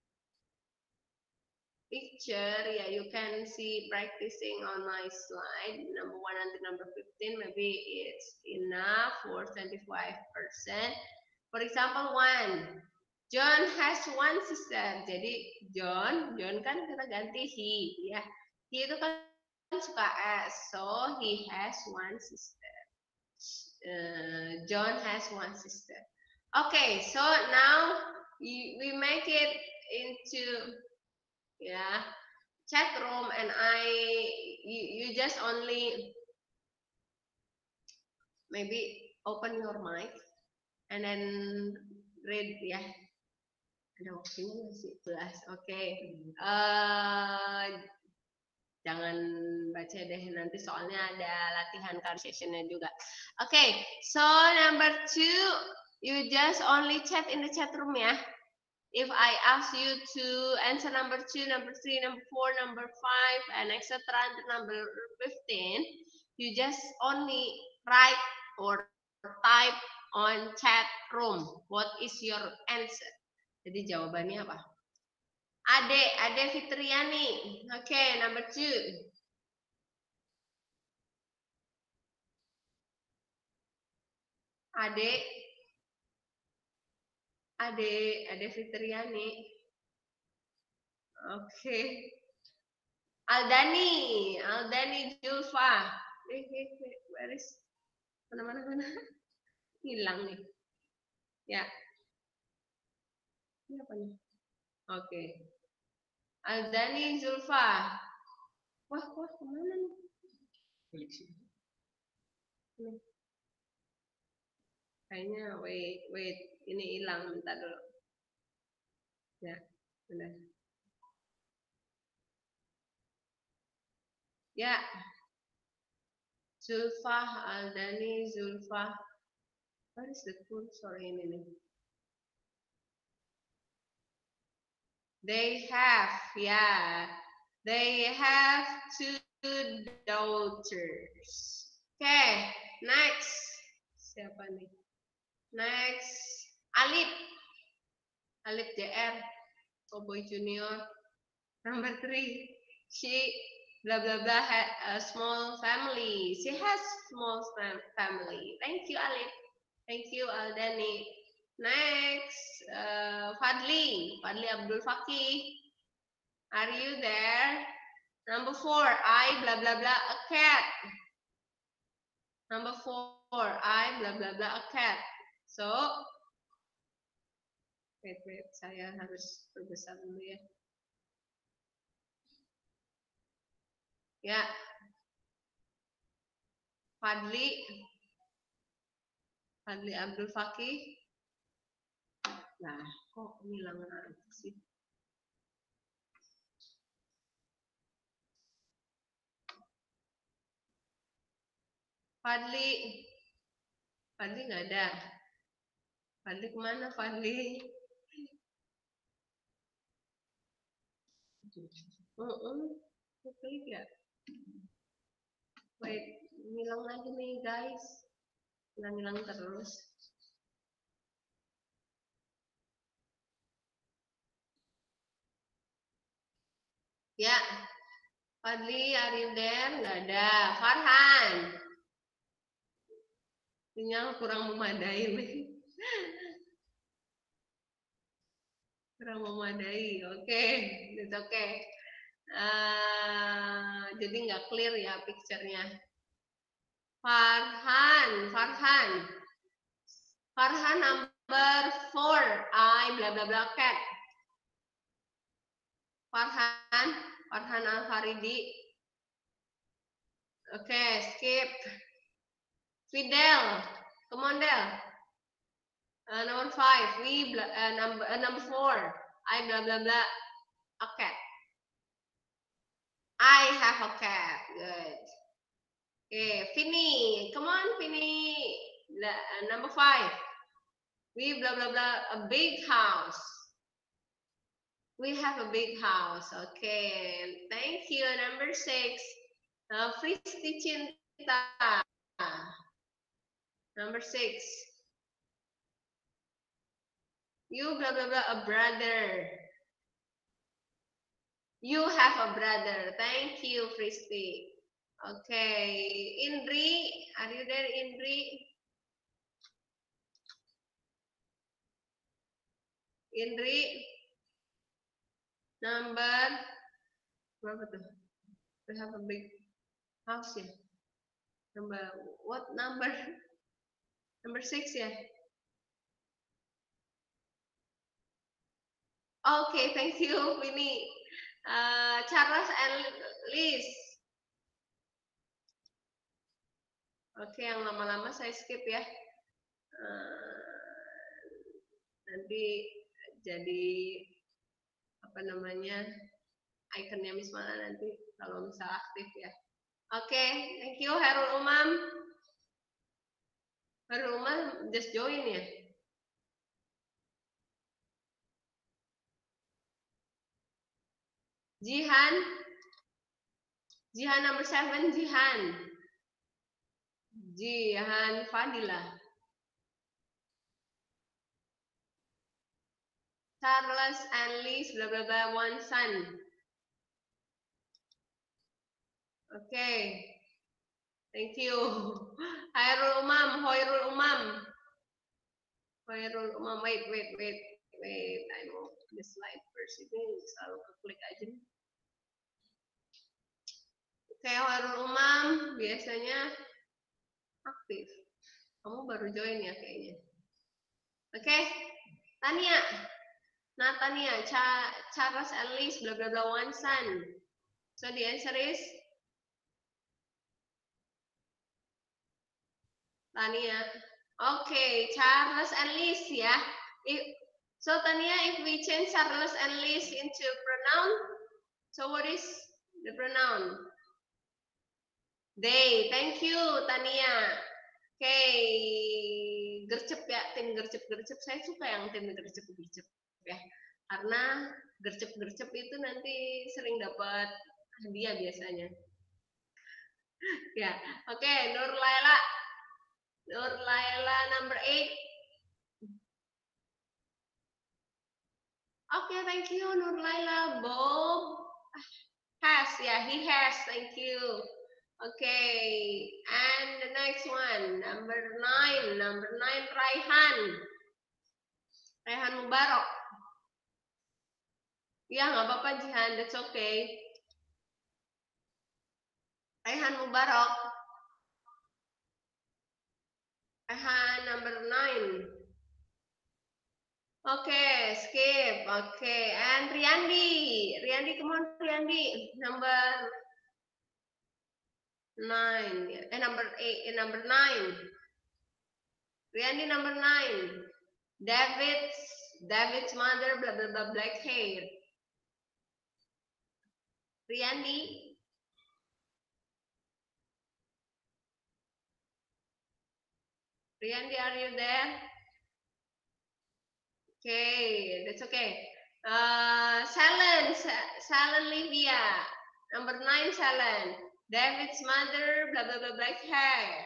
picture. Yeah, you can see practicing on my slide number one until number fifteen. Maybe it's enough for twenty-five percent. For example, one, John has one sister. Jadi John, John kan kita ganti he, ya. He itu kan suka s, so he has one sister. Uh, John has one sister. Okay, so now we make it into, yeah, chat room, and I you, you just only maybe open your mic and then read, ya. Ada waktunya masih belas. Oke, okay. uh, jangan baca deh, nanti soalnya ada latihan conversationnya juga. Oke, okay, so number two, you just only chat in the chat room, ya. If I ask you to answer number two, number three, number four, number five, and et cetera until number fifteen, you just only write or type on chat room. What is your answer? Jadi jawabannya apa? Ade, Ade Fitriani. Oke, okay, number two. Ade, Ade, Ade Fitriani. Oke. Okay. Aldani, Aldani Julfa. Wait, wait, wait. Where is? Mana, mana, mana? Hilang nih. Ya. Ini apa nih? Oke. Okay. Aldani Zulfa. Wah, wah, kemana nih? Nih. Kayaknya, wait, wait. Ini hilang, bentar dulu. Ya, benar. Ya. Zulfa, Aldani, Zulfa. What is the full? Sorry, ini nih. They have, yeah. They have two daughters. Oke, okay, next. Siapa nih? Next. Alip. Alip J R. Cowboy Junior. Number three. She blah blah blah had a small family. She has small family. Thank you, Alip. Thank you, Aldani. Next, uh, Fadli. Fadli Abdul Fakih. Are you there? Number four, I blah blah blah a cat. Number four, I blah blah blah a cat. So, wait wait, saya harus perbesar dulu ya. Ya, Fadli, Fadli Abdul Fakih. Nah, kok hilang aja sih? Fadli. Fadli nggak ada. Fadli kemana Fadli? Uh-uh. Klik ya. Wait, hilang lagi nih guys. Hilang-hilang terus. Ya, Fadli, are you there? Nggak ada. Farhan. Sinyal kurang memadai nih. Kurang memadai. Oke, okay. It's okay. Uh, jadi nggak clear ya picture-nya. Farhan, Farhan. Farhan number four. I bla bla bla cat. Farhan, Farhan Al-Faridi. Oke, okay, skip. Fidel, come on Del. Uh, number five, we bla, uh, number uh, number four. I bla bla bla a cat. I have a cat. Good. Okay, Finny, come on Finny. Uh, number five. We bla bla bla a big house. We have a big house. Okay, thank you. Number six. Uh, Fristi Cinta. Number six. You blah blah blah a brother. You have a brother. Thank you, Fristi. Okay, Indri, are you there, Indri? Indri, number berapa tuh? We have a big house ya. Number what number? Number six ya. Okay, thank you, Winnie. Uh, Charles and Liz. Oke, okay, yang lama-lama saya skip ya. Uh, nanti jadi apa namanya ikonnya Miss Mala nanti kalau misal aktif ya. Oke, okay, thank you Herul Umam. Herul Umam just join ya. Jihan, Jihan number seven, Jihan. Jihan Fadila. Charles and Liz, blah blah blah, one son. Oke, okay. Thank you. Hairul Umam, Hoirul Umam. Hoirul Umam, wait, wait, wait, wait. I mau the slide first ini selalu keklik aja nih. Oke, okay, Hoirul Umam biasanya aktif. Kamu baru join ya kayaknya. Oke, okay. Tania. Nah, Tania, Cha Charles and Liz, blah blah blah, one son. So the answer is Tania. Okay, Charles and Liz ya. If, so Tania, if we change Charles and Liz into pronoun, so what is the pronoun? They. Thank you, Tania. Oke, okay. Gercep ya, tim gercep-gercep. Saya suka yang tim gercep-gercep ya. Karena gercep-gercep itu nanti sering dapat hadiah biasanya. Ya, oke, okay. Nur Laila. Nur Laila number eight. Okay, thank you, Nur Laila. Bob has, yeah, he has. Thank you. Okay, and the next one, number nine, number nine, Raihan. Raihan Mubarak. Ya, nggak apa-apa, Jihan, that's okay. Raihan Mubarak. Raihan number nine. Okay, skip. Okay, and Riyandi. Riyandi, come on, Riyandi. Number nine. Eh, number eight. Eh, number nine. Riyandi, number nine. David's David's mother, blah blah blah, black hair. Riyandi. Riyandi, are you there? Okay, that's okay. Uh, Salen, Salen Livia. Number nine, Salen. David's mother, blah, blah, blah, black hair.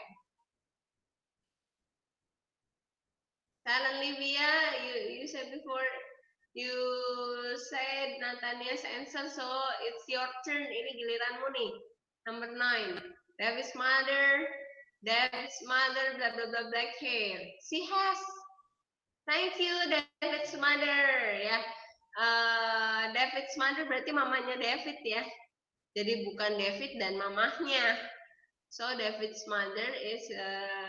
Salen Livia, you, you said before, you said Nathania's answer, so it's your turn. Ini giliranmu nih. Number nine. David's mother, David's mother, blah, blah, blah, black hair. She has. Thank you, David's mother. Ya, uh, David's mother berarti mamanya David ya. Jadi bukan David dan mamahnya. So David's mother is a,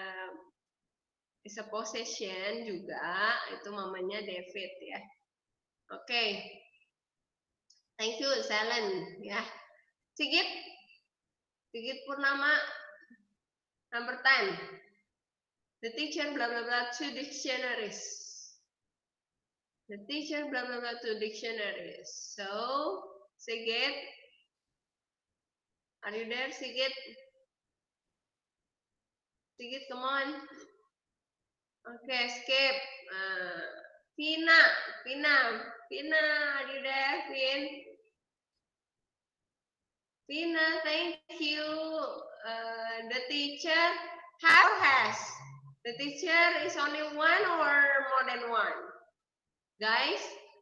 is a possession juga. Itu mamanya David ya. Oke. Okay. Thank you, Selen ya. Sigit. Sigit Purnama. Number ten. The teacher blah blah blah two dictionaries. The teacher blah blah blah two dictionaries. So, Sigit, are you there, Sigit? Sigit, come on. Okay, skip. Uh, Pina, Pina, Pina, are you there, Pin? Pina, thank you. Uh, the teacher have or has? The teacher is only one or more than one? Guys,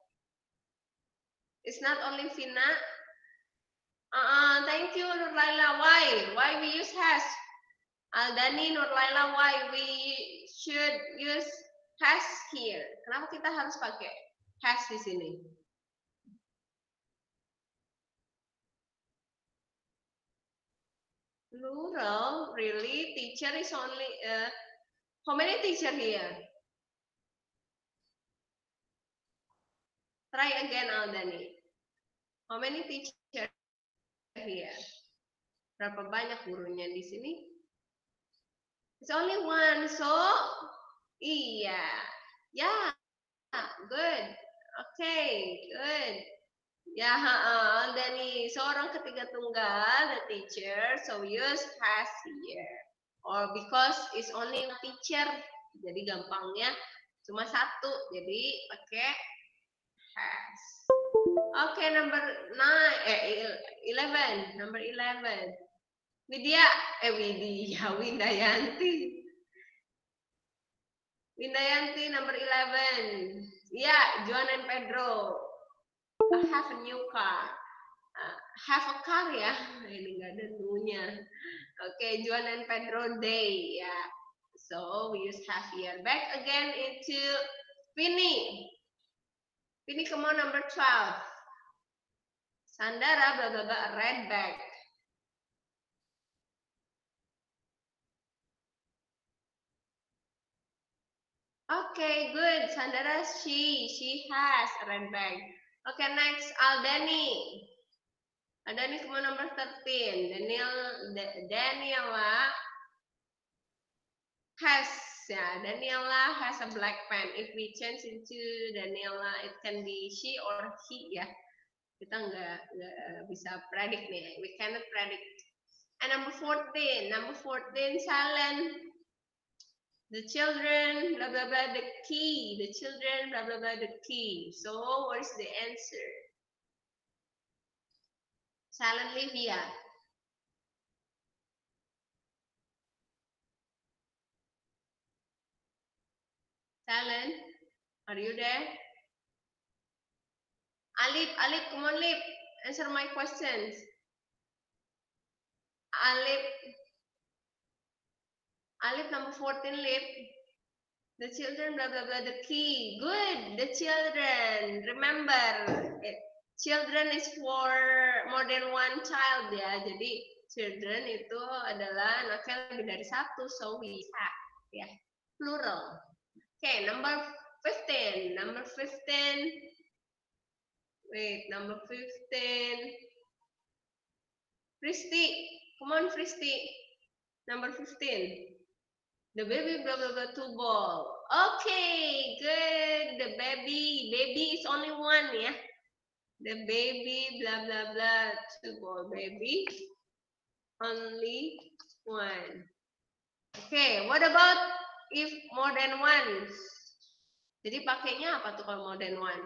it's not only Vina. Uh, thank you, Nurlaila. Why? Why we use has? Aldani, Nurlaila, why we should use has here? Kenapa kita harus pakai has di sini? Plural, really? Teacher is only. Uh, how many teacher here? Try again, Aldani. How many teacher here? Berapa banyak gurunya di sini? It's only one, so iya, yeah, good, okay, good. Ya, uh, Aldani, seorang ketiga tunggal, the teacher, so use has here. Or because it's only one teacher, jadi gampangnya cuma satu, jadi pakai has. Oke, okay, number nine, eh, eleven, number eleven. Widya, eh Widya, Windayanti. Windayanti, number eleven. Yeah, Juan and Pedro. I have a new car. Uh, have a car ya. Ini nggak ada nunya. Oke, okay, Juan and Pedro day ya. Yeah. So we use have here. Back again into Vini. Vini, come on, number twelve. Sandara, blah blah blah, red bag. Okay, good. Sandara, she, she has a red bag. Okay, next, Aldani. Aldani, come on, number thirteen. Daniel, Daniela has, yeah, Daniela has a black pen. If we change into Daniela, it can be she or he, ya. Kita nggak, nggak bisa predict nih. We cannot predict. And number fourteen, number fourteen, Salen. The children, blah, blah, blah, the key. The children, blah, blah, blah, the key. So, what is the answer? Salen Livia. Salen, are you there? Alip, Alip, come on, Lip. Answer my questions. Alip. Alip, number fourteen, Lip. The children, blah, blah, blah, the key. Good, the children. Remember, it, children is for more than one child ya. Jadi, children itu adalah anaknya lebih dari satu. So, we have, ya. Plural. Okay, number fifteen. Number fifteen. Wait, number fifteen. Fristi. Come on, Fristi. Number fifteen. The baby, blah, blah, blah, two ball. Okay, good. The baby. Baby is only one, yeah. The baby, blah, blah, blah, two ball. Baby, only one. Okay, what about if more than one. Jadi pakainya apa tuh kalau more than one?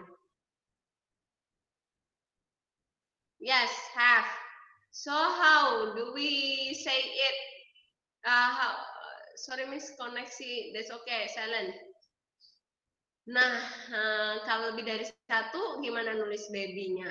Yes, have. So how do we say it? Uh, how, sorry miss, koneksi, that's okay, silent. Nah, uh, kalau lebih dari satu, gimana nulis baby-nya?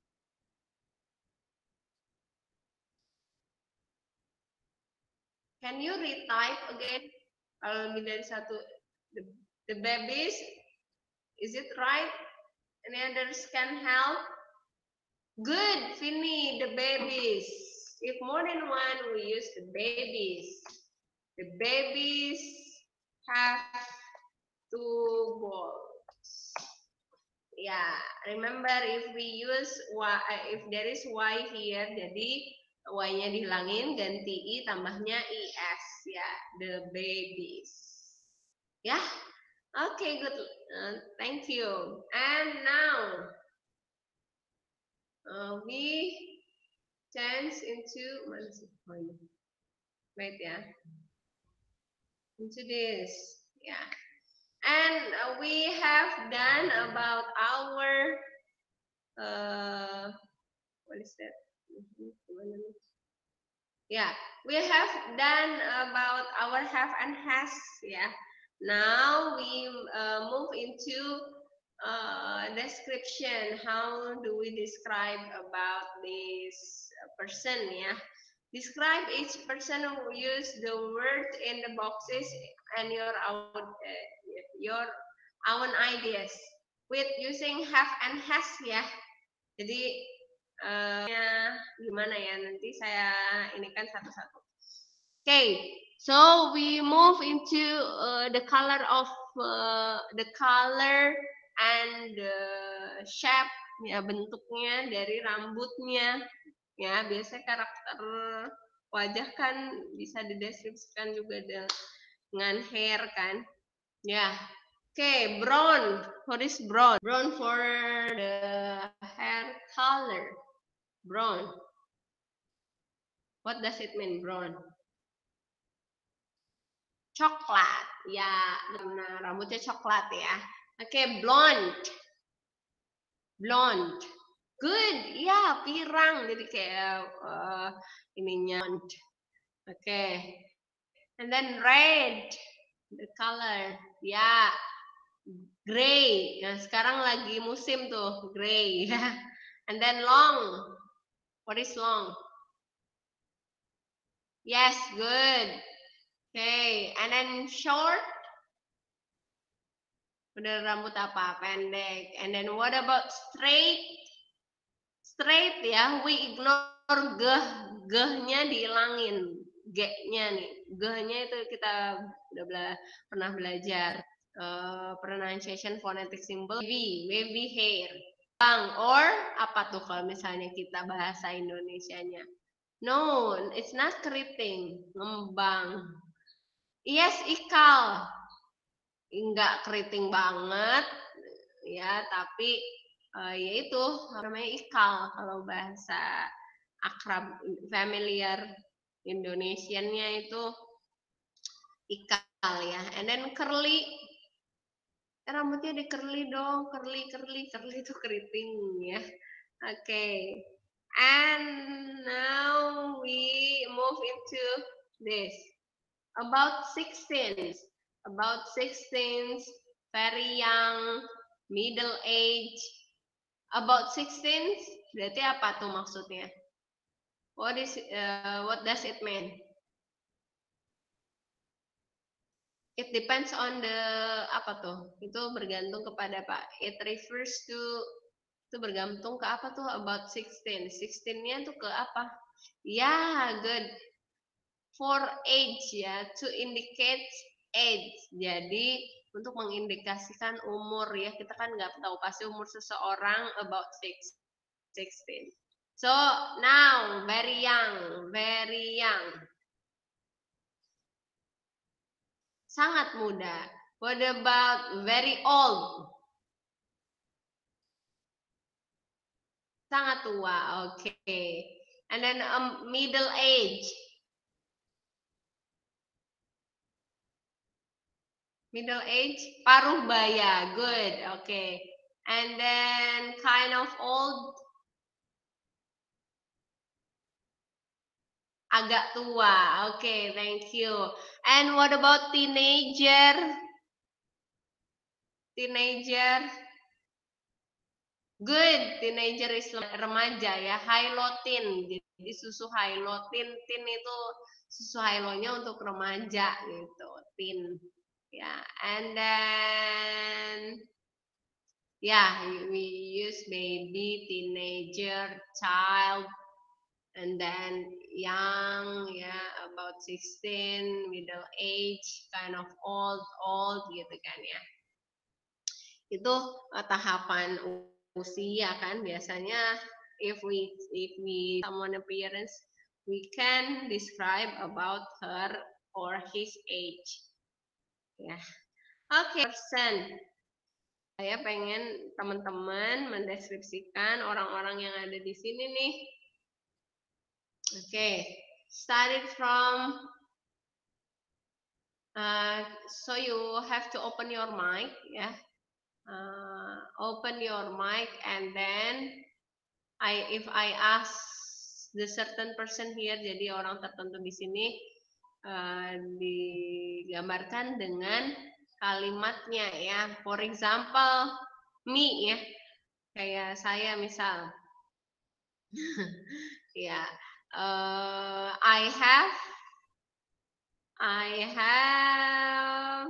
Can you retype again? Kalau lebih dari satu, the, the babies, is it right? Any others can help? Good, Finny, the babies. If more than one, we use the babies. The babies have two balls. Yeah, remember if we use y, if there is y here, jadi y-nya dihilangin, ganti i, tambahnya es. Ya, the babies. Ya, okay, good. Uh, thank you. And now uh, we change into mana sih? Oh, ini. Wait ya. Into this. Yeah. And uh, we have done about our uh, what is that? Yeah, we have done about our have and has. Yeah. Now we uh, move into uh, description. How do we describe about this person? Yeah. Describe each person who use the word in the boxes and your own uh, your own ideas with using have and has ya. Jadi uh, gimana ya, nanti saya ini kan satu-satu. Okay, so we move into uh, the color of uh, the color and the shape ya, bentuknya dari rambutnya. Ya, biasanya karakter wajah kan bisa dideskripsikan juga dengan hair kan. Ya. Oke, okay, brown. What is brown? Brown for the hair color. Brown. What does it mean, brown? Coklat. Ya, nah, rambutnya coklat ya. Oke, okay, blonde. Blonde. Good, ya, pirang, jadi kayak uh, ininya. Oke, okay. And then red, the color, ya, gray. Nah, sekarang lagi musim tuh, gray. And then long, what is long? Yes, good. Okay, and then short. Udah rambut apa? Pendek. And then what about straight? Straight ya, we ignore geh, gehnya dihilangin, g-nya nih, gehnya itu kita udah bela, pernah belajar uh, pronunciation phonetic symbol, wavy, wavy hair, bang, or apa tuh kalau misalnya kita bahasa Indonesianya? No, it's not keriting, ngembang. Yes, ikal, enggak keriting banget, ya, tapi Uh, yaitu namanya ikal kalau bahasa akrab familiar Indonesiannya itu ikal ya. And then curly, eh, rambutnya di curly dong, curly curly curly itu keriting ya. Oke. Okay. And now we move into this about sixteen, about sixteen, very young, middle age. About sixteen, berarti apa tuh maksudnya? What is uh, what does it mean? It depends on the apa tuh? Itu bergantung kepada Pak. It refers to, itu bergantung ke apa tuh? About sixteen. sixteen-nya tuh ke apa? Ya, yeah, good. For age ya, to indicate age. Jadi untuk mengindikasikan umur ya, kita kan nggak tahu pasti umur seseorang about sixteen. So now very young, very young. Sangat muda. What about very old? Sangat tua. Oke. Okay. And then um, middle age. Middle age, paruh baya. Good. Okay. And then kind of old, agak tua. Okay, thank you. And what about teenager? Teenager. Good, teenager is remaja ya, hailotin. Jadi susu hailotin, tin itu susu hailonya untuk remaja gitu, tin. Ya, and then yeah, we use baby, teenager, child, and then young, ya, yeah, about sixteen, middle age, kind of old, old gitu kan ya. Itu uh, tahapan usia kan biasanya. If we if we someone appearance, we can describe about her or his age. Ya, oke. Okay. Person. Saya pengen teman-teman mendeskripsikan orang-orang yang ada di sini nih. Oke, okay. Started from. Uh, so you have to open your mic, ya. Yeah. Uh, open your mic and then I if I ask the certain person here, jadi orang tertentu di sini uh, digambarkan dengan kalimatnya ya. For example, me ya, kayak saya misal, ya, uh, I have, I have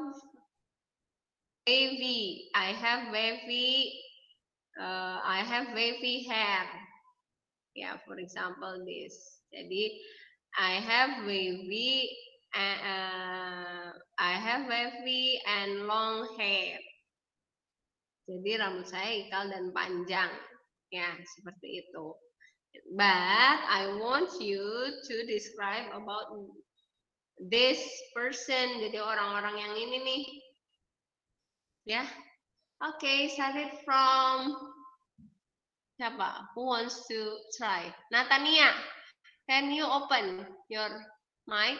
wavy, I have wavy, uh, I have wavy hair. Ya, for example this. Jadi I have wavy, uh, I have wavy and long hair. Jadi rambut saya ikal dan panjang, ya seperti itu. But I want you to describe about this person. Jadi orang-orang yang ini nih, ya. Oke, okay, started from siapa? Who wants to try? Natania. Can you open your mic?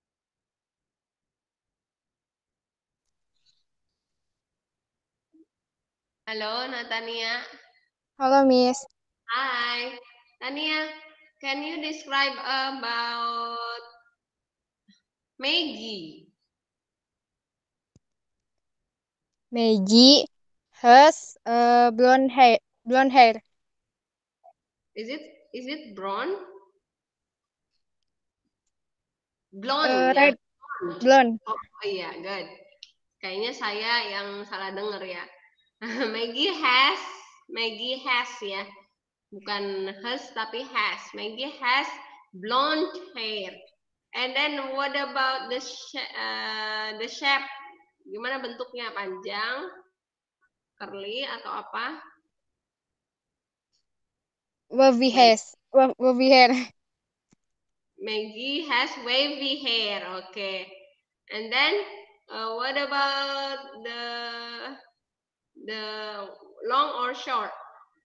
Halo, Natania. Halo, Miss. Hi. Tania, can you describe about Maggie? Maggie has uh, blonde hair. Blonde hair. Is it is it blonde? Uh, Blonde ya. red. Blonde. Oh, oh iya, good. Kayaknya saya yang salah dengar ya. Maggie has, Maggie has ya. Bukan has tapi has. Maggie has blonde hair. And then what about the sh uh, the shape? Gimana bentuknya? Panjang, curly atau apa? Wavy hairs. Wavy hair. Maggie has wavy hair. Okay. And then uh, what about the the long or short?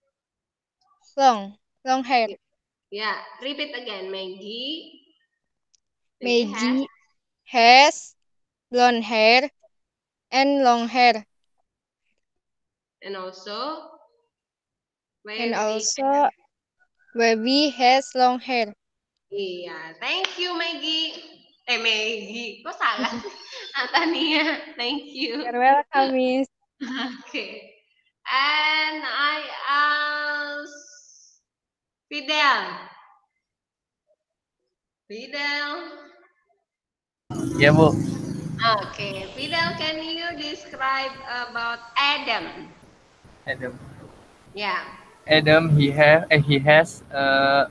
Long. Long hair. Yeah. Repeat again. Maggie. Maggie, Maggie has, has blonde hair and long hair. And also wavy And also hair. Wavy has long hair. Iya, thank you Maggie. Eh Maggie, kok salah sih? Natania, thank you. You're welcome, Miss. Okay. And I ask Fidel. Fidel. Ya, Bu. Okay, Fidel, can you describe about Adam? Adam. Yeah. Adam he have eh, he has uh,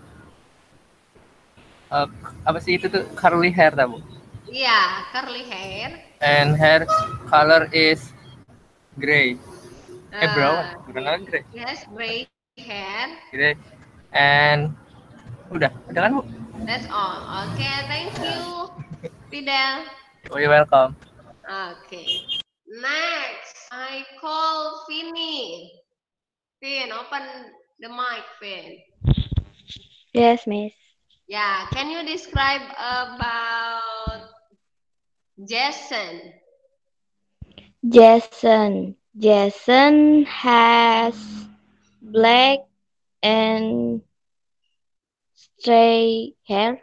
uh, apa sih itu tuh curly hair tak, Bu? Yeah, curly hair. And hair color is gray. Uh, eh brown, bukan gray. Yes, gray hair. Gray. And udah, udah kan, Bu? That's all. Okay, thank you, Fidel. Oh, you're welcome. Okay. Next, I call Finny. Fin, open the mic, Fin. Yes, Miss. Yeah, can you describe about Jason? Jason. Jason has black and straight hair.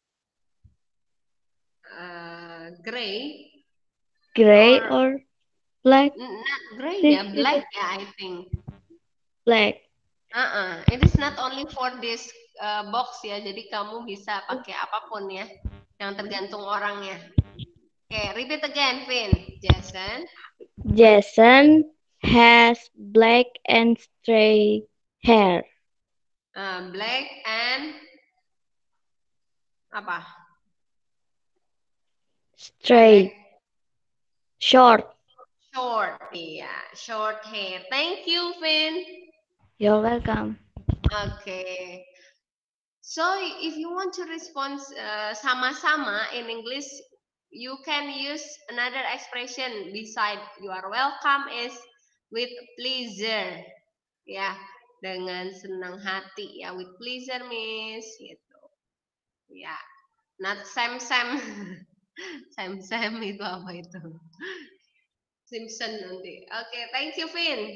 Uh, gray Gray or or black? n- not gray This ya, is black ya, I think. black. Uh-uh. It is not only for this uh, box ya, jadi kamu bisa pakai apapun ya, yang tergantung orangnya. Oke, okay, repeat again, Vin. Jason. Jason has black and straight hair. Uh, black and apa? Straight. Pendek. Short. Short, iya, short hair. Thank you, Vin. You're welcome. Okay. So if you want to respond uh, sama-sama in English, you can use another expression beside you are welcome is with pleasure. Ya, dengan senang hati ya, with pleasure miss gitu. Ya, not Sam Sam. Sam Sam itu apa itu? Simpson nanti. Oke, okay, thank you Vin.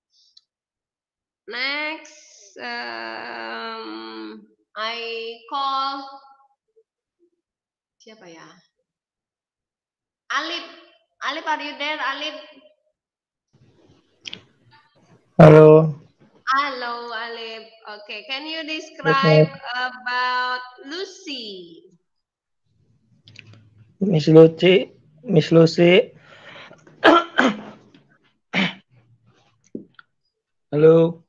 Next, um, I call siapa ya? Alip. Alip, are you there, Alip? Halo. Hello, Alip. Okay, can you describe about Lucy? Miss Lucy, Miss Lucy. Halo.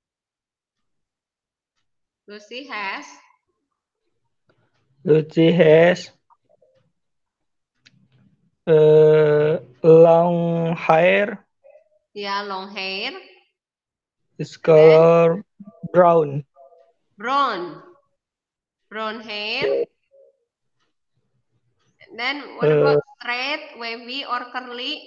Lucy has Lucy has uh, long hair. ya long hair. It's color brown. Brown. Brown hair. Then what Uh, about straight, wavy, or curly?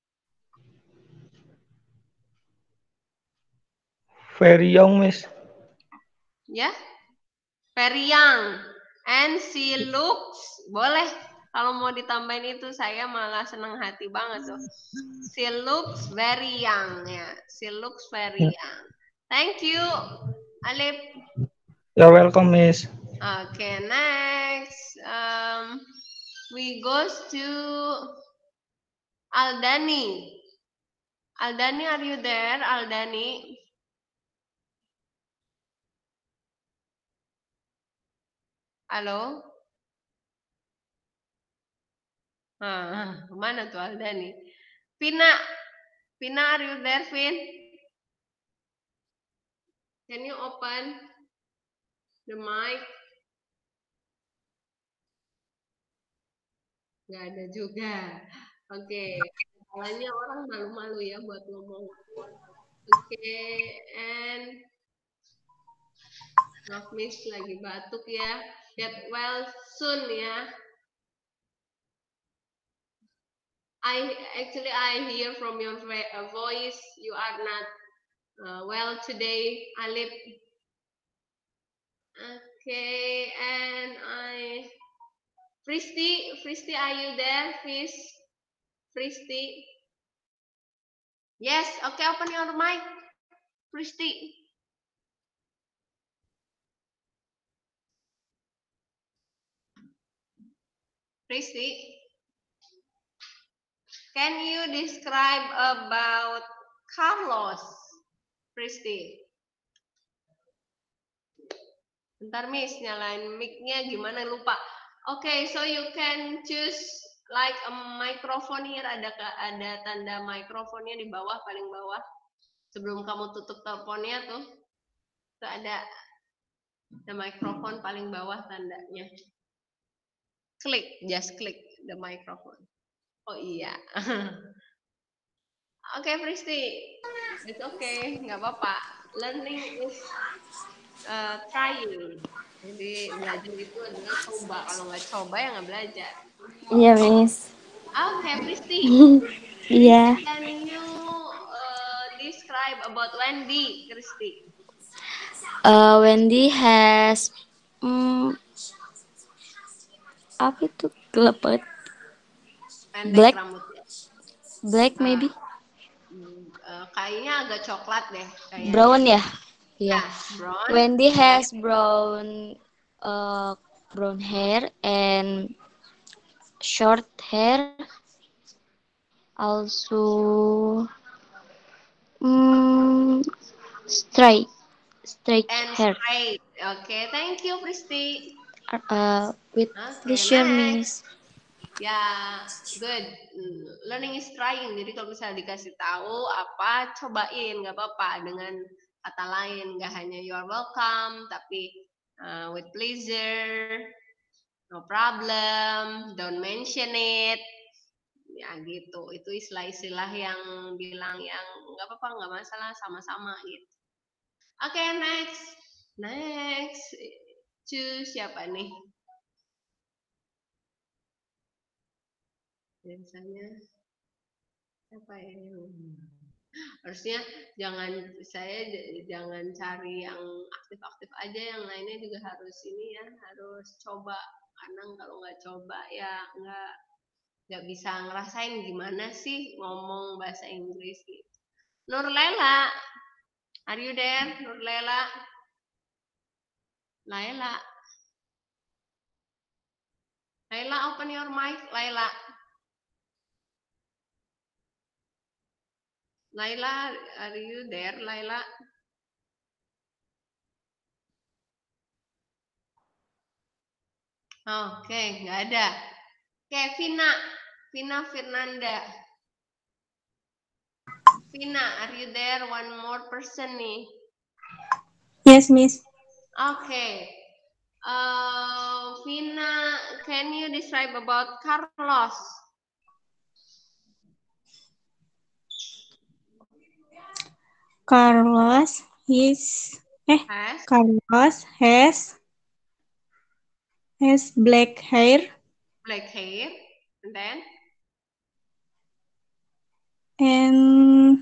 Very young, Miss. Ya, yeah? Very young. And she looks, boleh kalau mau ditambahin itu saya malah senang hati banget tuh. She looks very young ya. She looks very young. Thank you, Alip. You're welcome, Miss. Okay, next um, we goes to Aldani. Aldani, are you there, Aldani? Halo? Ah, mana tuh Aldani? Pina, Pina, are you there, Vin? Can you open the mic? Nggak ada juga. Oke, okay. Soalnya orang malu-malu ya buat ngomong. Oke, okay. And maaf Miss lagi batuk ya. Get well soon ya. I actually I hear from your voice you are not uh, well today, Alip. Okay, and I Fristi, Fristi, are you there, Fris? Fristi? Yes. Okay, open your mic, Fristi. Fristi, can you describe about Carlos, Fristi? Bentar Miss, nyalain mic-nya gimana lupa. Oke, okay, so you can choose like a microphone here. Ada ada tanda mikrofonnya di bawah, paling bawah. Sebelum kamu tutup teleponnya tuh, tuh ada the microphone paling bawah tandanya. Klik, just click the microphone. Oh iya. Oke, okay, Fristi. It's okay, nggak apa-apa. Learning is uh, trying. Jadi belajar itu adalah coba. Kalau nggak coba ya nggak belajar. Iya, Miss. Oke, okay, Fristi. Iya. Can you uh, describe about Wendy, Kristi? Uh, Wendy has um, apa itu kelepet? Pendek Black. rambutnya. Black maybe? Uh, kayaknya agak coklat deh. Kayaknya. Brown ya? Iya. Yeah, brown. Wendy has brown uh, brown hair and short hair. Also, mm, straight, straight And hair. straight. Okay, thank you, Christy. Uh, with Okay, pleasure, next. Miss. Ya, good. Learning is trying. Jadi kalau misalnya dikasih tahu apa, cobain, nggak apa-apa. Dengan kata lain, nggak hanya you are welcome, tapi uh, with pleasure, no problem, don't mention it. Ya gitu. Itu istilah-istilah yang bilang yang nggak apa-apa, nggak masalah, sama-sama gitu. Oke, okay, next. Next. Choose siapa nih? Biasanya apa ya yang harusnya jangan saya jangan cari yang aktif-aktif aja, yang lainnya juga harus ini ya, harus coba. Karena kalau nggak coba ya nggak nggak bisa ngerasain gimana sih ngomong bahasa Inggris gitu. Nur Lela, are you there? Nur Lela, Laila, Laila, open your mic, Laila. Laila, are you there, Laila? Oke, okay, nggak ada. Oke, okay, Vina, Vina Fernanda. Vina, are you there? One more person nih. Yes, Miss. Okay. Uh, Vina, can you describe about Carlos? Carlos is eh Has Carlos has has black hair black hair, and then and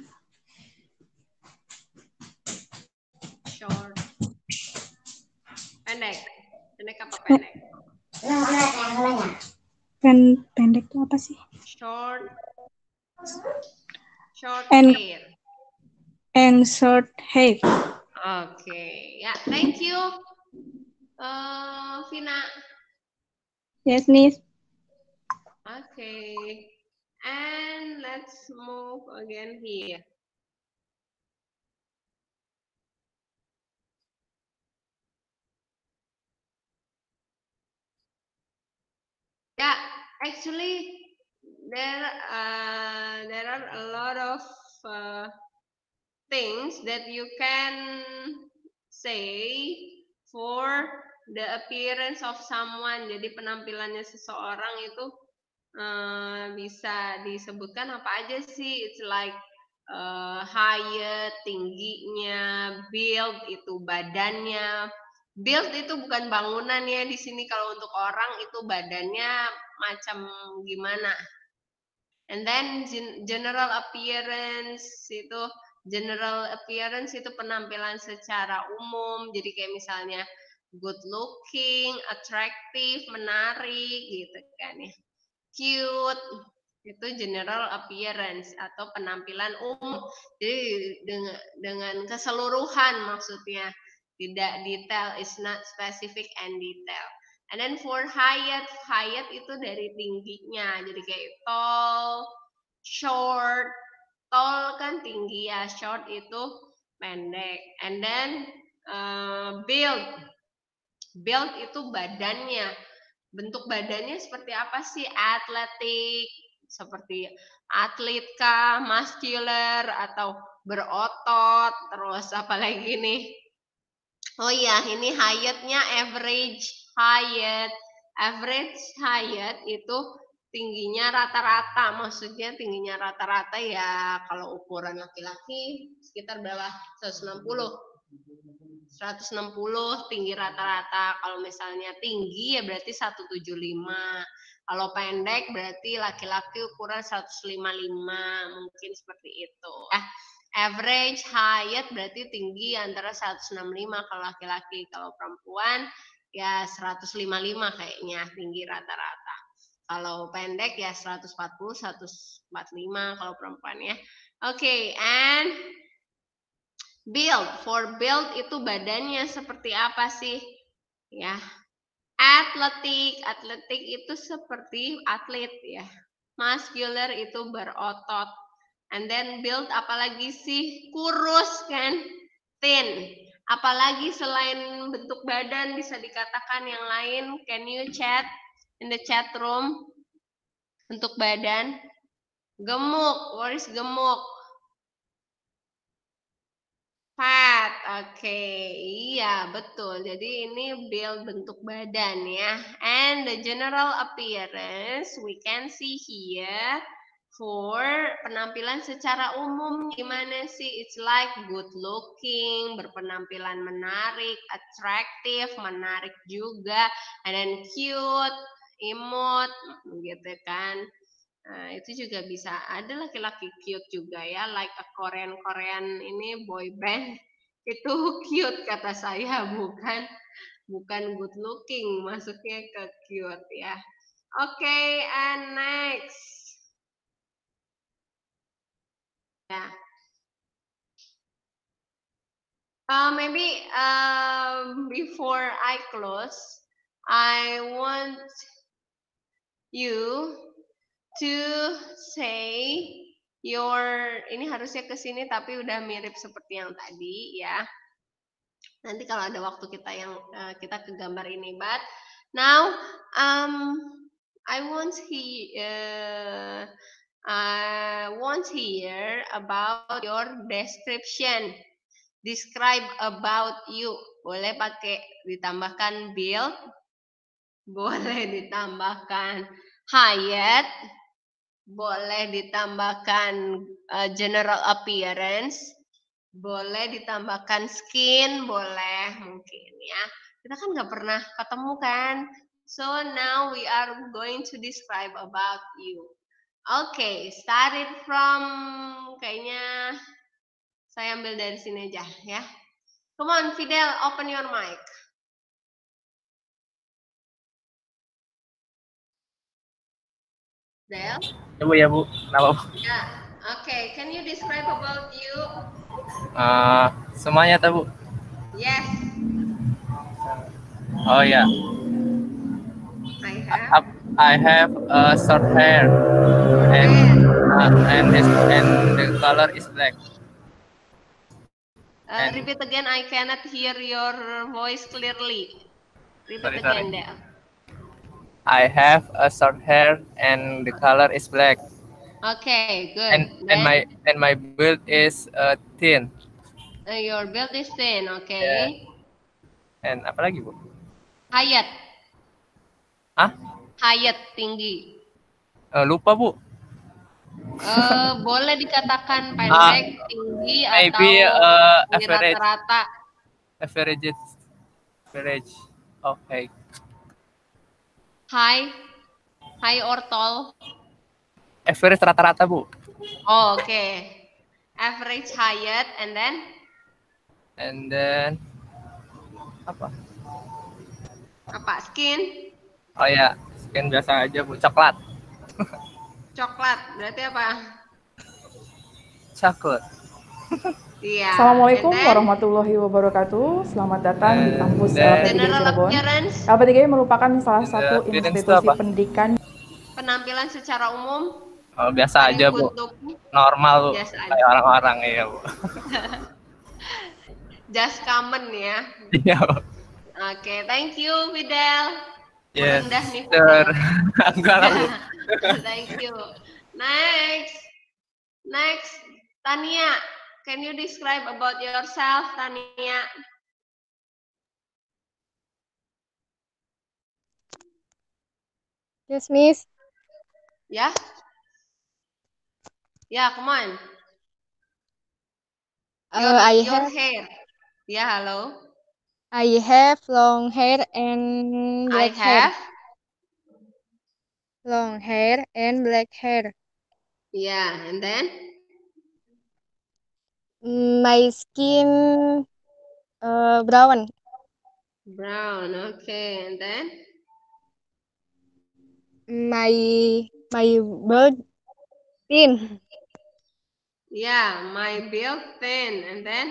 short. Pendek. Pendek apa pendek? pen pendek itu apa sih? Short. Short And hair. and short hair. Okay. Yeah, thank you. Uh, Vina. Yes, Miss. Okay. And let's move again here. Yeah, actually, there uh, there are a lot of uh, things that you can say for the appearance of someone. Jadi penampilannya seseorang itu uh, bisa disebutkan apa aja sih? It's like uh, height, tingginya, build itu badannya. Build itu bukan bangunan ya di sini. Kalau untuk orang itu badannya macam gimana. And then general appearance itu general appearance itu penampilan secara umum. Jadi kayak misalnya good looking, attractive, menarik gitu kan ya. Cute itu general appearance atau penampilan umum. Jadi dengan dengan keseluruhan maksudnya. Tidak detail, is not specific and detail. And then for height, height itu dari tingginya. Jadi kayak tall, short. Tall kan tinggi ya, short itu pendek. And then uh, build. Build itu badannya. Bentuk badannya seperti apa sih? Athletic, seperti atlet kah, muscular, atau berotot, terus apa lagi nih? Oh iya, ini height-nya average height. Average height itu tingginya rata-rata. Maksudnya tingginya rata-rata ya kalau ukuran laki-laki sekitar berapa? seratus enam puluh. seratus enam puluh tinggi rata-rata. Kalau misalnya tinggi ya berarti seratus tujuh puluh lima. Kalau pendek berarti laki-laki ukuran seratus lima puluh lima. Mungkin seperti itu. Eh, average height berarti tinggi antara seratus enam puluh lima kalau laki-laki. Kalau perempuan ya seratus lima puluh lima kayaknya tinggi rata-rata. Kalau pendek ya seratus empat puluh, seratus empat puluh lima kalau perempuan ya. Oke, okay, and build. For build itu badannya seperti apa sih? Ya. Athletic, atletik itu seperti atlet ya. Muscular itu berotot. And then build apalagi sih? Kurus kan? Thin. Apalagi selain bentuk badan bisa dikatakan yang lain? Can you chat in the chat room? Bentuk badan. Gemuk. What is gemuk? Fat. Oke. Okay. Iya, betul. Jadi ini build bentuk badan ya. And the general appearance we can see here for penampilan secara umum gimana sih? It's like good looking, berpenampilan menarik, attractive, menarik juga, and then cute, imut, gitu kan. Nah, itu juga bisa ada laki-laki cute juga ya, like a Korean Korean ini boy band itu cute kata saya, bukan bukan good looking, masuknya ke cute ya. Oke, okay, and next. Ya. Uh, maybe um, before I close, I want you to say your, ini harusnya ke sini tapi udah mirip seperti yang tadi ya. Nanti kalau ada waktu kita yang uh, kita ke gambar ini, but now um I want he uh, I want hear about your description. Describe about you. Boleh pakai ditambahkan build, boleh ditambahkan height, boleh ditambahkan uh, general appearance, boleh ditambahkan skin, boleh mungkin ya. Kita kan nggak pernah ketemu kan. So now we are going to describe about you. Oke, okay, started from, kayaknya saya ambil dari sini aja ya. Come on, Fidel, open your mic. Del? Ya Bu, ya Bu. Kenapa Bu? Ya, oke. Okay. Can you describe about you? Uh, semuanya tahu Bu? Yes. Oh ya. Yeah. I have. I have a short hair, and uh, and his, and the color is black. Uh, repeat again. I cannot hear your voice clearly. Repeat sorry, again, sorry. Del. I have a short hair and the color is black. Okay, good. And Then, and my and my build is uh, thin. Uh, your build is thin, okay. Yeah. And apa lagi Bu? Height. Ah? Height tinggi. Uh, lupa Bu. Uh, boleh dikatakan pendek, uh, tinggi, maybe, atau uh, average. rata-rata. Average. Average. Okay. High, high or tall? Average rata-rata Bu. Oh, oke. Okay. Average height and then? And then apa? Apa? Skin? Oh ya, skin biasa aja Bu, coklat. Coklat, berarti apa? Coklat. Iya. Assalamualaikum warahmatullahi wabarakatuh. Selamat datang di kampus L P tiga Cirebon. L P tiga merupakan salah satu institusi pendidikan. Penampilan secara umum? Oh, biasa aja Bu. Normal Bu. Kayak orang-orang ya Bu. Just common ya. Iya Bu. Oke, okay, thank you Fidel. Yes, rendah nih Fidel. Enggak lah Bu. Thank you. Next. Next, Tania. Can you describe about yourself, Tania? Yes, Miss. Yeah? Yeah, come on. Your, uh, I your have hair. Yeah, hello. I have long hair and black I have hair. Long hair and black hair. Yeah, and then? My skin uh, brown. Brown, okay, and then? My my bird thin. Yeah, my bill thin, and then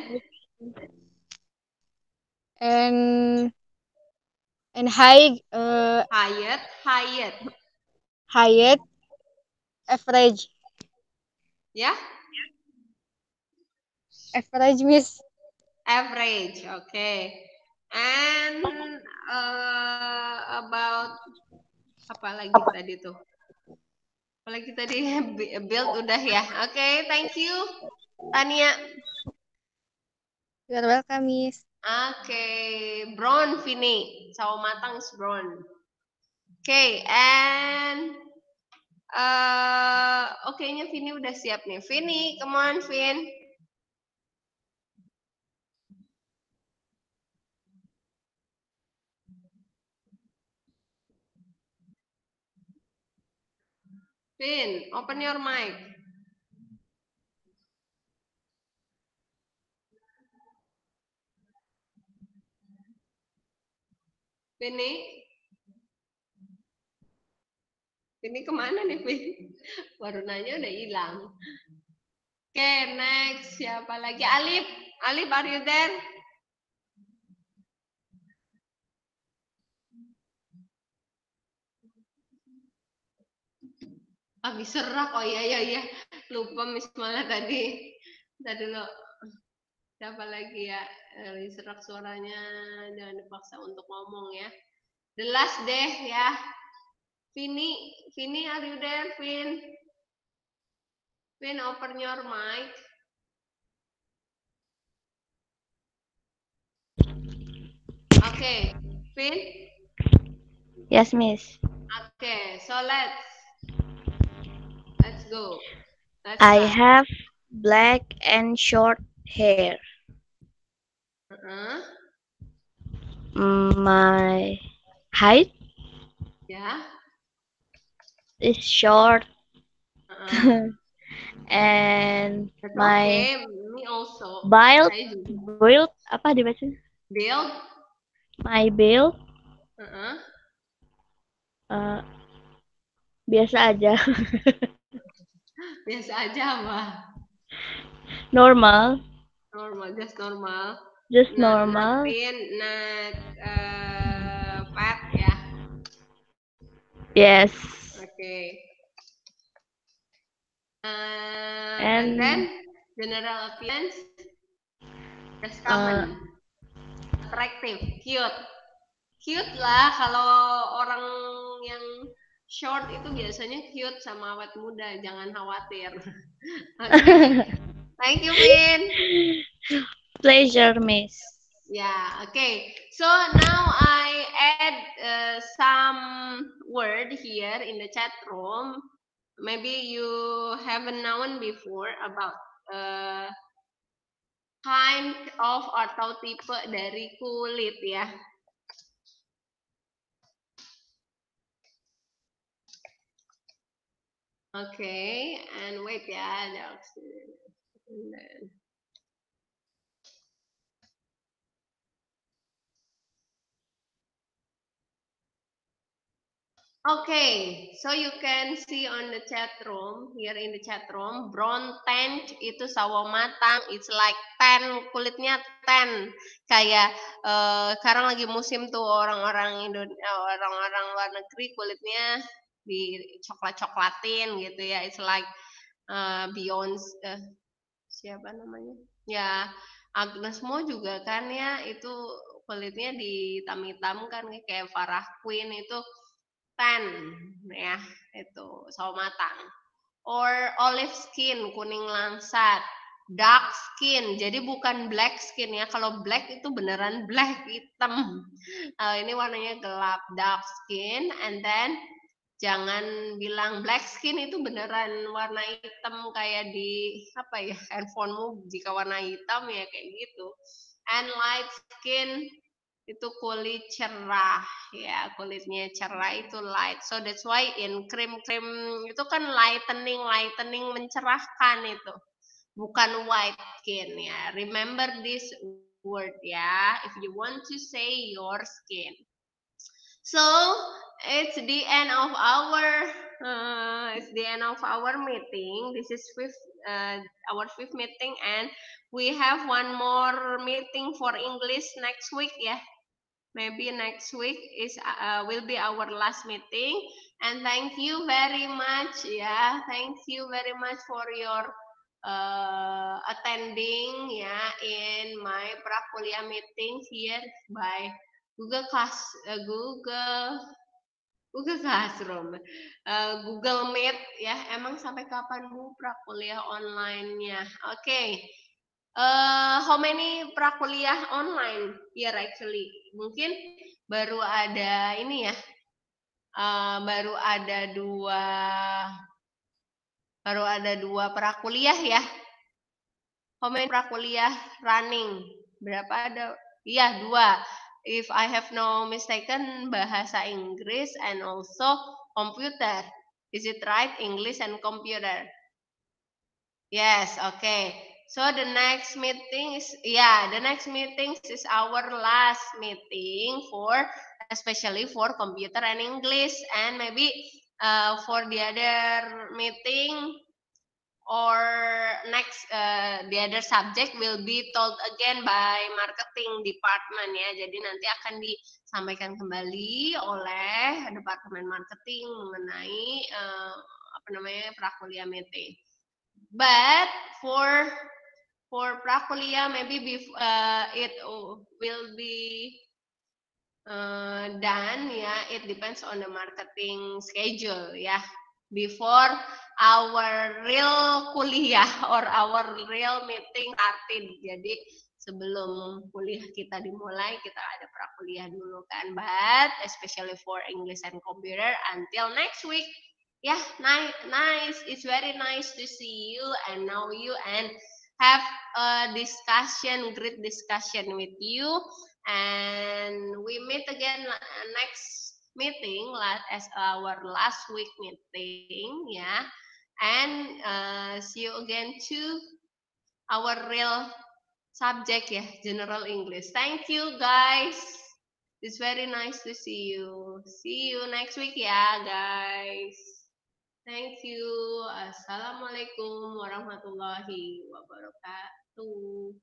and and high uh height, height. height average. Yeah, Average, Miss. average. Okay. And uh, about apa lagi tadi tuh? Apalagi tadi build udah ya. Oke, okay, thank you, Tania. You're welcome, Miss. Oke, okay. Brown, Vini. Sawo matang is brown. Oke, okay, and uh, oke nya Vini udah siap nih. Vini, come on, Vin. Vin, open your mic. Vini. Vini kemana nih, Vin? Baru nanya udah hilang. Oke, okay, next. Siapa lagi? Alif. Alif, are you there? Habis serak. Oh iya, iya, iya. Lupa Miss malah tadi. Tadi dulu. Siapa lagi ya? Habis serak suaranya. Jangan dipaksa untuk ngomong ya. The last deh ya. Vini. Vini, are you there, Vin? Vin, open your mic. Oke, okay. Vin? Yes, Miss. Oke, okay, so let's let's go. Let's I start. have black and short hair. Uh-uh. My height Yeah. is short. Uh-uh. And That's my okay. Me also. build, I do. build apa dibaca? Build. My build. Uh-uh. Uh, biasa aja. Biasa aja apa? Normal. Normal, just normal. Just Not, normal. not thin, not uh, fat, ya. Yes. Okay. Uh, And, and then general appearance, just common, uh, attractive, cute, cute lah. Kalau orang yang short itu biasanya cute sama awet muda, jangan khawatir. Okay. Thank you, Vin. Pleasure, Miss. Yeah, okay. So now I add uh, some word here in the chat room. Maybe you haven't known before about uh, kind of atau tipe dari kulit ya. Okay, and wait ya. Okay, so you can see on the chat room, here in the chat room, brown tanned itu sawo matang, it's like tan, kulitnya tan. Kayak uh, sekarang lagi musim tuh orang-orang Indonesia, orang-orang luar negeri kulitnya di coklat-coklatin gitu ya. It's like uh, Beyonce, uh, siapa namanya? Ya, Agnes Mo juga kan ya, itu kulitnya dihitam-hitam kan kayak Farah Queen itu tan ya, itu sawo matang. Or olive skin, kuning langsat. Dark skin, jadi bukan black skin ya. Kalau black itu beneran black, hitam. Uh, ini warnanya gelap, dark skin. And then jangan bilang black skin itu beneran warna hitam kayak di apa ya, handphonemu jika warna hitam ya kayak gitu. And light skin itu kulit cerah ya, kulitnya cerah itu light. So that's why in cream cream itu kan lightening, lightening mencerahkan itu, bukan white skin ya. Remember this word ya, if you want to say your skin. So it's the end of our uh, it's the end of our meeting. This is fifth uh, our fifth meeting, and we have one more meeting for English next week. Yeah, maybe next week is uh, will be our last meeting. And thank you very much. Yeah, thank you very much for your uh, attending. Yeah, in my prakuliah meeting here by Google Class, uh, Google. Google Classroom, uh, Google Meet ya. Emang sampai kapan Bu prakuliah online-nya? Oke, okay. uh, how many prakuliah online here actually? Mungkin baru ada ini ya, uh, baru ada dua, baru ada dua prakuliah ya. How many prakuliah running? Berapa ada? Iya dua. If I have no mistaken, bahasa Inggris and also computer. Is it right? English and computer. Yes, okay. So the next meeting is, yeah, the next meeting is our last meeting for, especially for computer and English, and maybe uh, for the other meeting or next uh, the other subject will be told again by marketing department ya. Jadi nanti akan disampaikan kembali oleh departemen marketing mengenai uh, apa namanya prakuliah meeting. But for for prakuliah maybe before, uh, it will be uh, done ya. It depends on the marketing schedule ya. Before our real kuliah or our real meeting started. Jadi sebelum kuliah kita dimulai, kita ada prakuliah dulu kan. But especially for English and computer until next week. Yeah, nice, nice. It's very nice to see you and know you and have a discussion, great discussion with you. And we meet again next meeting as our last week meeting ya, and uh, see you again to our real subject ya, general English. Thank you guys, it's very nice to see you. See you next week ya guys. Thank you. Assalamualaikum warahmatullahi wabarakatuh.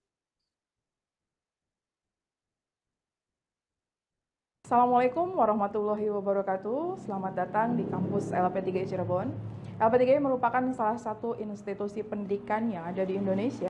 Assalamualaikum warahmatullahi wabarakatuh. Selamat datang di kampus L P tiga I Cirebon. L P tiga I merupakan salah satu institusi pendidikan yang ada di Indonesia